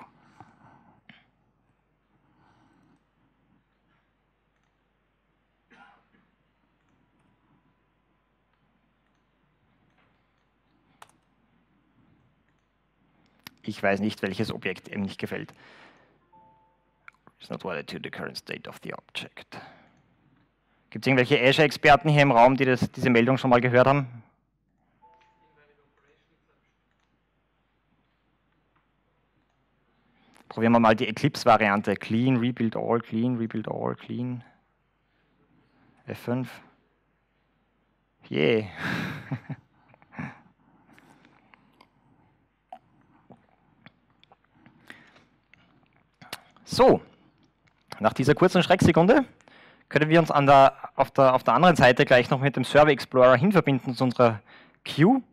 Ich weiß nicht, welches Objekt ihm nicht gefällt. It's not valid to the current state of the object. Gibt es irgendwelche Azure-Experten hier im Raum, die diese Meldung schon mal gehört haben? Probieren wir mal die Eclipse-Variante. Clean, rebuild all, clean, rebuild all, clean. F5. Yeah. So, nach dieser kurzen Schrecksekunde können wir uns auf der anderen Seite gleich noch mit dem Server Explorer hinverbinden zu unserer Queue.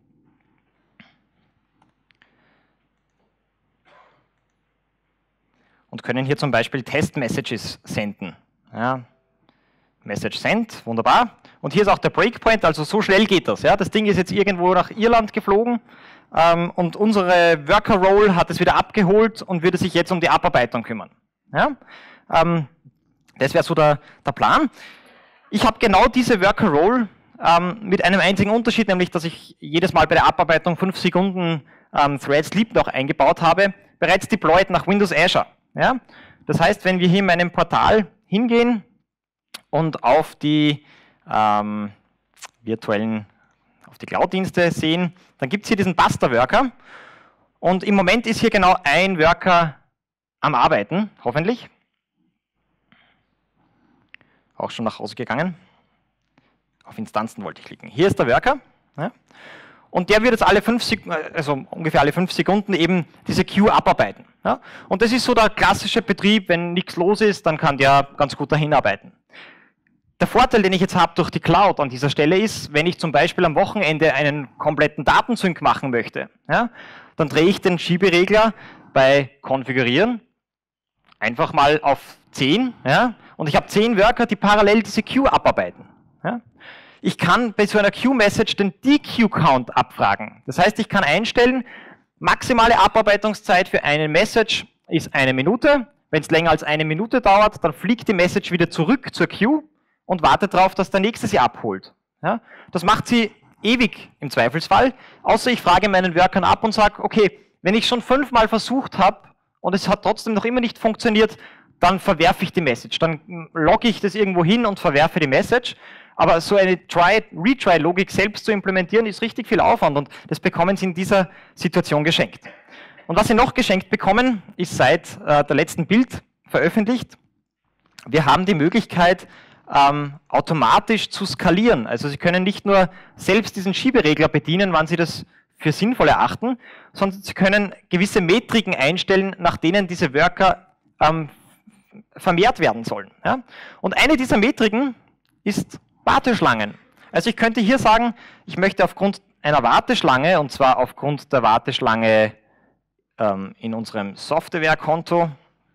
Und können hier zum Beispiel Test-Messages senden. Ja, Message sent, wunderbar. Und hier ist auch der Breakpoint, also so schnell geht das. Ja, das Ding ist jetzt irgendwo nach Irland geflogen und unsere Worker-Role hat es wieder abgeholt und würde sich jetzt um die Abarbeitung kümmern. Ja, das wäre so der Plan. Ich habe genau diese Worker-Role mit einem einzigen Unterschied, nämlich dass ich jedes Mal bei der Abarbeitung 5 Sekunden Thread Sleep noch eingebaut habe, bereits deployed nach Windows Azure. Ja? Das heißt, wenn wir hier in meinem Portal hingehen und auf die auf die Cloud-Dienste sehen, dann gibt es hier diesen Buster-Worker und im Moment ist hier genau ein Worker am Arbeiten, hoffentlich. Auch schon nach Hause gegangen. Auf Instanzen wollte ich klicken. Hier ist der Worker. Ja? Und der wird jetzt ungefähr alle 5 Sekunden eben diese Queue abarbeiten. Ja? Und das ist so der klassische Betrieb, wenn nichts los ist, dann kann der ganz gut dahin arbeiten. Der Vorteil, den ich jetzt habe durch die Cloud an dieser Stelle ist, wenn ich zum Beispiel am Wochenende einen kompletten Datensync machen möchte, ja, dann drehe ich den Schieberegler bei Konfigurieren einfach mal auf 10, ja, und ich habe 10 Worker, die parallel diese Queue abarbeiten. Ja. Ich kann bei so einer Queue-Message den DQ-Count abfragen. Das heißt, ich kann einstellen, maximale Abarbeitungszeit für eine Message ist 1 Minute. Wenn es länger als 1 Minute dauert, dann fliegt die Message wieder zurück zur Queue und wartet darauf, dass der Nächste sie abholt. Ja. Das macht sie ewig im Zweifelsfall, außer ich frage meinen Workern ab und sage, okay, wenn ich schon 5-mal versucht habe und es hat trotzdem noch immer nicht funktioniert, dann verwerfe ich die Message. Dann logge ich das irgendwo hin und verwerfe die Message. Aber so eine Retry-Logik selbst zu implementieren, ist richtig viel Aufwand und das bekommen Sie in dieser Situation geschenkt. Und was Sie noch geschenkt bekommen, ist seit der letzten Bild veröffentlicht. Wir haben die Möglichkeit, automatisch zu skalieren. Also Sie können nicht nur selbst diesen Schieberegler bedienen, wann Sie das für sinnvoll erachten, sondern Sie können gewisse Metriken einstellen, nach denen diese Worker vermehrt werden sollen. Ja? Und eine dieser Metriken ist Warteschlangen. Also ich könnte hier sagen, ich möchte aufgrund einer Warteschlange, und zwar aufgrund der Warteschlange in unserem Softwarekonto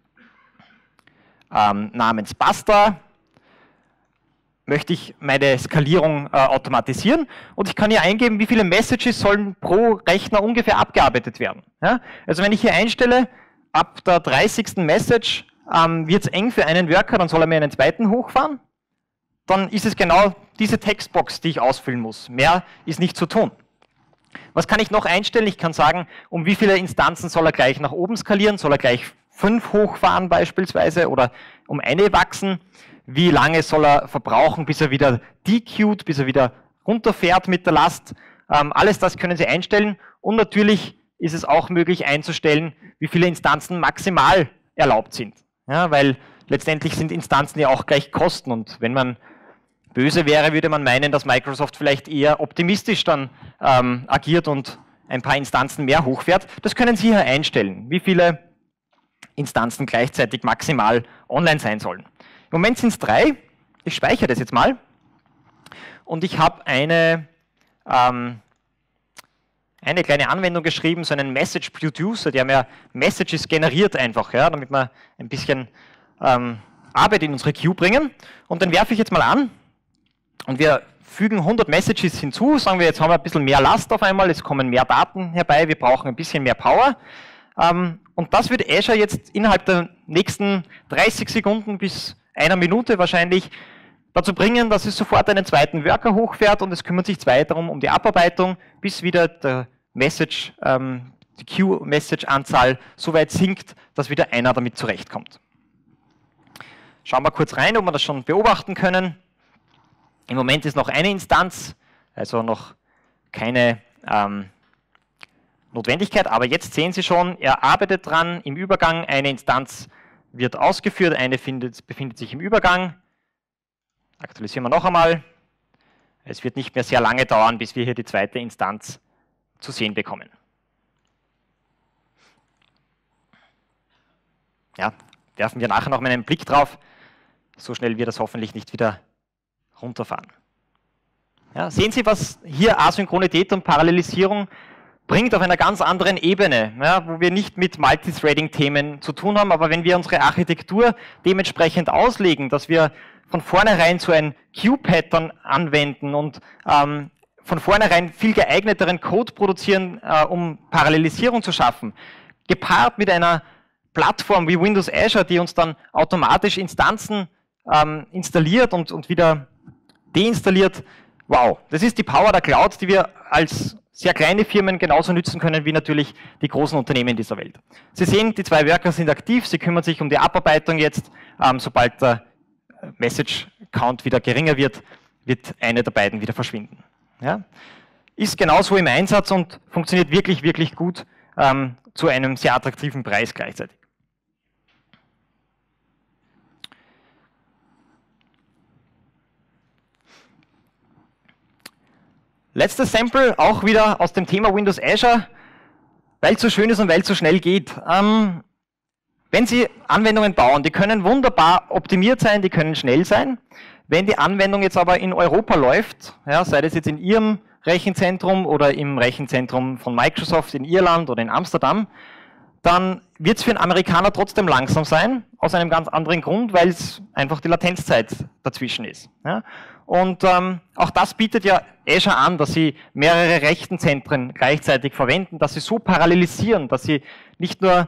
namens Basta, möchte ich meine Skalierung automatisieren und ich kann hier eingeben, wie viele Messages sollen pro Rechner ungefähr abgearbeitet werden. Ja? Also wenn ich hier einstelle, ab der 30. Message wird es eng für einen Worker, dann soll er mir einen zweiten hochfahren, dann ist es genau diese Textbox, die ich ausfüllen muss. Mehr ist nicht zu tun. Was kann ich noch einstellen? Ich kann sagen, um wie viele Instanzen soll er gleich nach oben skalieren, soll er gleich 5 hochfahren beispielsweise oder um eine wachsen. Wie lange soll er verbrauchen, bis er wieder dequeued, bis er wieder runterfährt mit der Last. Alles das können Sie einstellen und natürlich ist es auch möglich einzustellen, wie viele Instanzen maximal erlaubt sind. Ja, weil letztendlich sind Instanzen ja auch gleich Kosten und wenn man böse wäre, würde man meinen, dass Microsoft vielleicht eher optimistisch dann agiert und ein paar Instanzen mehr hochfährt. Das können Sie hier einstellen, wie viele Instanzen gleichzeitig maximal online sein sollen. Im Moment sind es 3. Ich speichere das jetzt mal. Und ich habe eine kleine Anwendung geschrieben, so einen Message Producer, der mir Messages generiert einfach, ja, damit wir ein bisschen Arbeit in unsere Queue bringen. Und den werfe ich jetzt mal an. Und wir fügen 100 Messages hinzu, sagen wir, jetzt haben wir ein bisschen mehr Last auf einmal, es kommen mehr Daten herbei, wir brauchen ein bisschen mehr Power. Und das wird Azure jetzt innerhalb der nächsten 30 Sekunden bis einer Minute wahrscheinlich dazu bringen, dass es sofort einen zweiten Worker hochfährt und es kümmert sich weiter um die Abarbeitung, bis wieder der Message, die Queue-Message-Anzahl so weit sinkt, dass wieder einer damit zurechtkommt. Schauen wir kurz rein, ob wir das schon beobachten können. Im Moment ist noch eine Instanz, also noch keine Notwendigkeit, aber jetzt sehen Sie schon, er arbeitet dran im Übergang, eine Instanz wird ausgeführt, eine befindet sich im Übergang. Aktualisieren wir noch einmal. Es wird nicht mehr sehr lange dauern, bis wir hier die zweite Instanz zu sehen bekommen. Ja, werfen wir nachher noch mal einen Blick drauf. So schnell wird das hoffentlich nicht wieder runterfahren. Ja, sehen Sie, was hier Asynchronität und Parallelisierung bringt auf einer ganz anderen Ebene, ja, wo wir nicht mit Multithreading-Themen zu tun haben, aber wenn wir unsere Architektur dementsprechend auslegen, dass wir von vornherein so ein Queue-Pattern anwenden und von vornherein viel geeigneteren Code produzieren, um Parallelisierung zu schaffen, gepaart mit einer Plattform wie Windows Azure, die uns dann automatisch Instanzen installiert und wieder deinstalliert. Wow, das ist die Power der Cloud, die wir als sehr kleine Firmen genauso nützen können wie natürlich die großen Unternehmen dieser Welt. Sie sehen, die 2 Worker sind aktiv, sie kümmern sich um die Abarbeitung jetzt. Sobald der Message Count wieder geringer wird, wird eine der beiden wieder verschwinden. Ja? Ist genauso im Einsatz und funktioniert wirklich, wirklich gut zu einem sehr attraktiven Preis gleichzeitig. Letztes Sample, auch wieder aus dem Thema Windows Azure, weil es so schön ist und weil es so schnell geht. Wenn Sie Anwendungen bauen, die können wunderbar optimiert sein, die können schnell sein. Wenn die Anwendung jetzt aber in Europa läuft, ja, sei das jetzt in Ihrem Rechenzentrum oder im Rechenzentrum von Microsoft in Irland oder in Amsterdam, dann wird es für einen Amerikaner trotzdem langsam sein, aus einem ganz anderen Grund, weil es einfach die Latenzzeit dazwischen ist. Ja. Und auch das bietet ja Azure an, dass Sie mehrere Rechenzentren gleichzeitig verwenden, dass Sie so parallelisieren, dass Sie nicht nur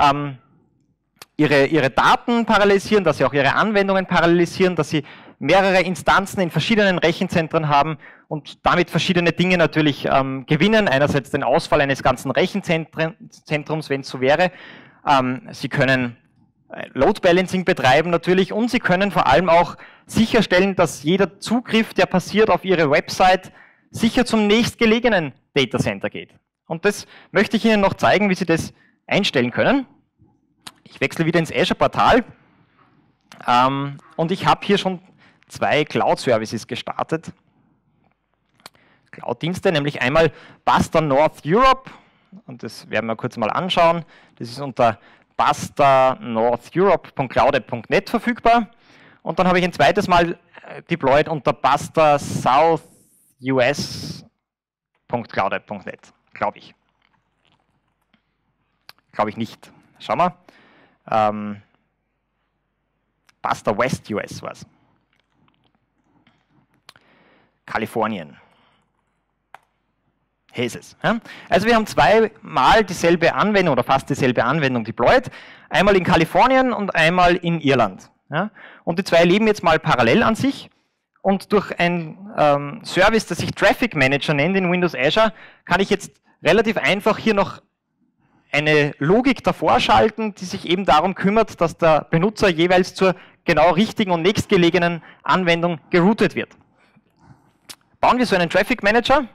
Ihre Daten parallelisieren, dass Sie auch Ihre Anwendungen parallelisieren, dass Sie mehrere Instanzen in verschiedenen Rechenzentren haben und damit verschiedene Dinge natürlich gewinnen. Einerseits den Ausfall eines ganzen Rechenzentrums, wenn es so wäre. Sie können Load Balancing betreiben natürlich und Sie können vor allem auch sicherstellen, dass jeder Zugriff, der passiert auf Ihre Website, sicher zum nächstgelegenen Datacenter geht. Und das möchte ich Ihnen noch zeigen, wie Sie das einstellen können. Ich wechsle wieder ins Azure-Portal und ich habe hier schon 2 Cloud-Services gestartet. Cloud-Dienste, nämlich einmal Buster North Europe, und das werden wir kurz mal anschauen. Das ist unter busternortheurope.cloud.net verfügbar. Und dann habe ich ein zweites Mal deployed unter bustersouthus.cloud.net, glaube ich. Glaube ich nicht. Schauen wir. Buster West US war es. Kalifornien. Hier ist es. Ja? Also wir haben zweimal dieselbe Anwendung oder fast dieselbe Anwendung deployed. Einmal in Kalifornien und einmal in Irland. Ja? Und die zwei leben jetzt mal parallel an sich. Und durch ein Service, das sich Traffic Manager nennt in Windows Azure, kann ich jetzt relativ einfach hier noch eine Logik davor schalten, die sich eben darum kümmert, dass der Benutzer jeweils zur genau richtigen und nächstgelegenen Anwendung geroutet wird. Bauen wir so einen Traffic Manager.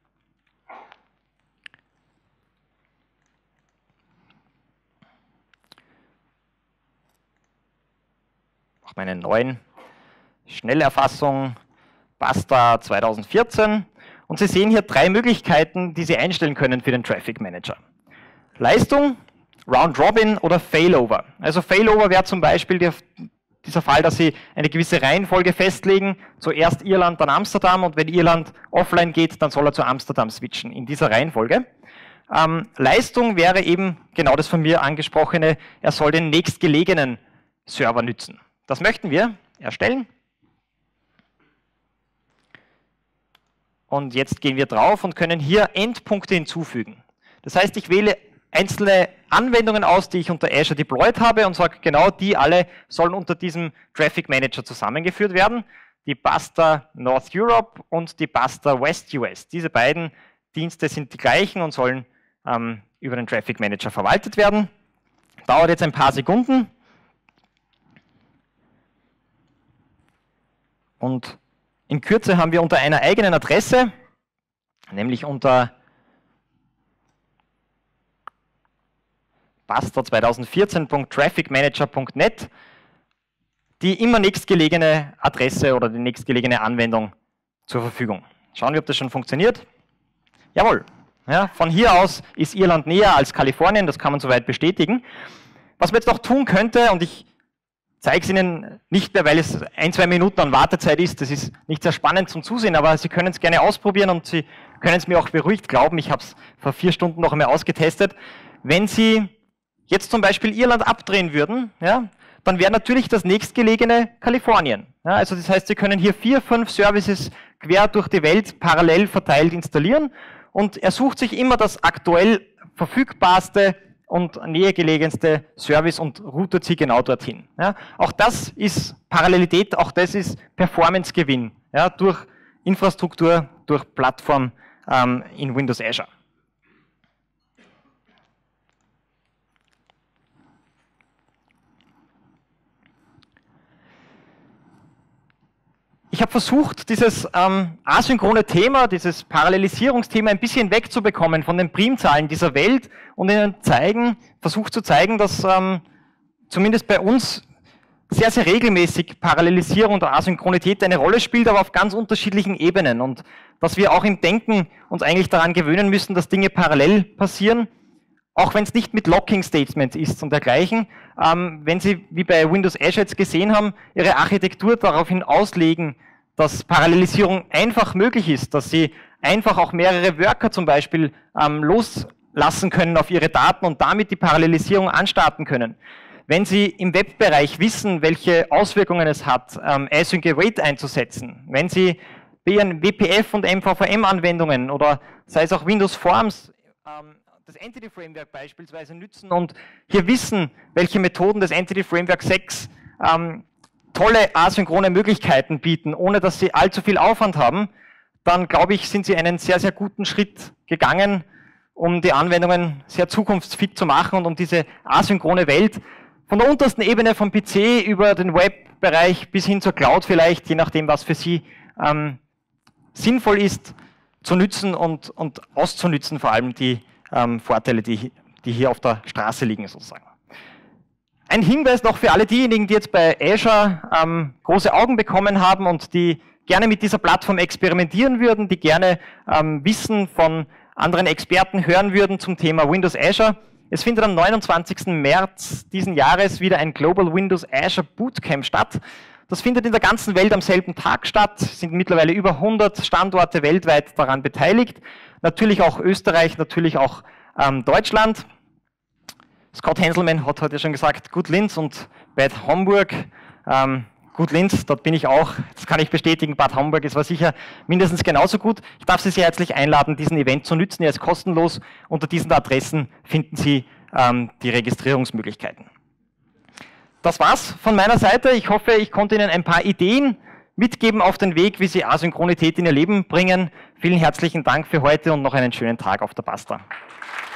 Machen wir einen neuen Schnellerfassung, Buster 2014. Und Sie sehen hier 3 Möglichkeiten, die Sie einstellen können für den Traffic Manager. Leistung, Round Robin oder Failover. Also Failover wäre zum Beispiel dieser Fall, dass Sie eine gewisse Reihenfolge festlegen, zuerst Irland, dann Amsterdam, und wenn Irland offline geht, dann soll er zu Amsterdam switchen, in dieser Reihenfolge. Leistung wäre eben genau das von mir angesprochene, er soll den nächstgelegenen Server nützen. Das möchten wir erstellen. Und jetzt gehen wir drauf und können hier Endpunkte hinzufügen. Das heißt, ich wähle einzelne Anwendungen aus, die ich unter Azure deployed habe, und sage, genau die alle sollen unter diesem Traffic Manager zusammengeführt werden. Die Buster North Europe und die Buster West US. Diese beiden Dienste sind die gleichen und sollen über den Traffic Manager verwaltet werden. Dauert jetzt ein paar Sekunden. Und in Kürze haben wir unter einer eigenen Adresse, nämlich unter buster2014.trafficmanager.net, die immer nächstgelegene Adresse oder die nächstgelegene Anwendung zur Verfügung. Schauen wir, ob das schon funktioniert. Jawohl. Ja, von hier aus ist Irland näher als Kalifornien, das kann man soweit bestätigen. Was man jetzt noch tun könnte, und ich zeige es Ihnen nicht mehr, weil es 1-2 Minuten an Wartezeit ist, das ist nicht sehr spannend zum Zusehen, aber Sie können es gerne ausprobieren und Sie können es mir auch beruhigt glauben, ich habe es vor 4 Stunden noch einmal ausgetestet. Wenn Sie jetzt zum Beispiel Irland abdrehen würden, ja, dann wäre natürlich das nächstgelegene Kalifornien. Ja, also das heißt, Sie können hier 4, 5 Services quer durch die Welt parallel verteilt installieren, und er sucht sich immer das aktuell verfügbarste und nähergelegenste Service und routet sie genau dorthin. Ja, auch das ist Parallelität, auch das ist Performance-Gewinn, ja, durch Infrastruktur, durch Plattform in Windows Azure. Ich habe versucht, dieses asynchrone Thema, dieses Parallelisierungsthema ein bisschen wegzubekommen von den Primzahlen dieser Welt und Ihnen versucht zu zeigen, dass zumindest bei uns sehr, sehr regelmäßig Parallelisierung und Asynchronität eine Rolle spielt, aber auf ganz unterschiedlichen Ebenen, und dass wir auch im Denken uns eigentlich daran gewöhnen müssen, dass Dinge parallel passieren, auch wenn es nicht mit Locking Statements ist und dergleichen. Wenn Sie, wie bei Windows Azure jetzt gesehen haben, Ihre Architektur daraufhin auslegen, dass Parallelisierung einfach möglich ist, dass Sie einfach auch mehrere Worker zum Beispiel loslassen können auf Ihre Daten und damit die Parallelisierung anstarten können. Wenn Sie im Webbereich wissen, welche Auswirkungen es hat, Async Await einzusetzen, wenn Sie bei Ihren WPF und MVVM-Anwendungen oder sei es auch Windows Forms das Entity Framework beispielsweise nützen und hier wissen, welche Methoden des Entity Framework 6 tolle asynchrone Möglichkeiten bieten, ohne dass sie allzu viel Aufwand haben, dann glaube ich, sind sie einen sehr, sehr guten Schritt gegangen, um die Anwendungen sehr zukunftsfit zu machen und um diese asynchrone Welt von der untersten Ebene vom PC über den Webbereich bis hin zur Cloud vielleicht, je nachdem, was für Sie sinnvoll ist, zu nützen und auszunützen, vor allem die Vorteile, die hier auf der Straße liegen sozusagen. Ein Hinweis noch für alle diejenigen, die jetzt bei Azure große Augen bekommen haben und die gerne mit dieser Plattform experimentieren würden, die gerne Wissen von anderen Experten hören würden zum Thema Windows Azure. Es findet am 29. März diesen Jahres wieder ein Global Windows Azure Bootcamp statt. Das findet in der ganzen Welt am selben Tag statt. Es sind mittlerweile über 100 Standorte weltweit daran beteiligt. Natürlich auch Österreich, natürlich auch Deutschland. Scott Henselman hat heute schon gesagt, Good Linz und Bad Homburg. Good Linz, dort bin ich auch, das kann ich bestätigen, Bad Homburg, es war sicher mindestens genauso gut. Ich darf Sie sehr herzlich einladen, diesen Event zu nützen, er ist kostenlos. Unter diesen Adressen finden Sie die Registrierungsmöglichkeiten. Das war's von meiner Seite. Ich hoffe, ich konnte Ihnen ein paar Ideen mitgeben auf den Weg, wie Sie Asynchronität in Ihr Leben bringen. Vielen herzlichen Dank für heute und noch einen schönen Tag auf der Pasta.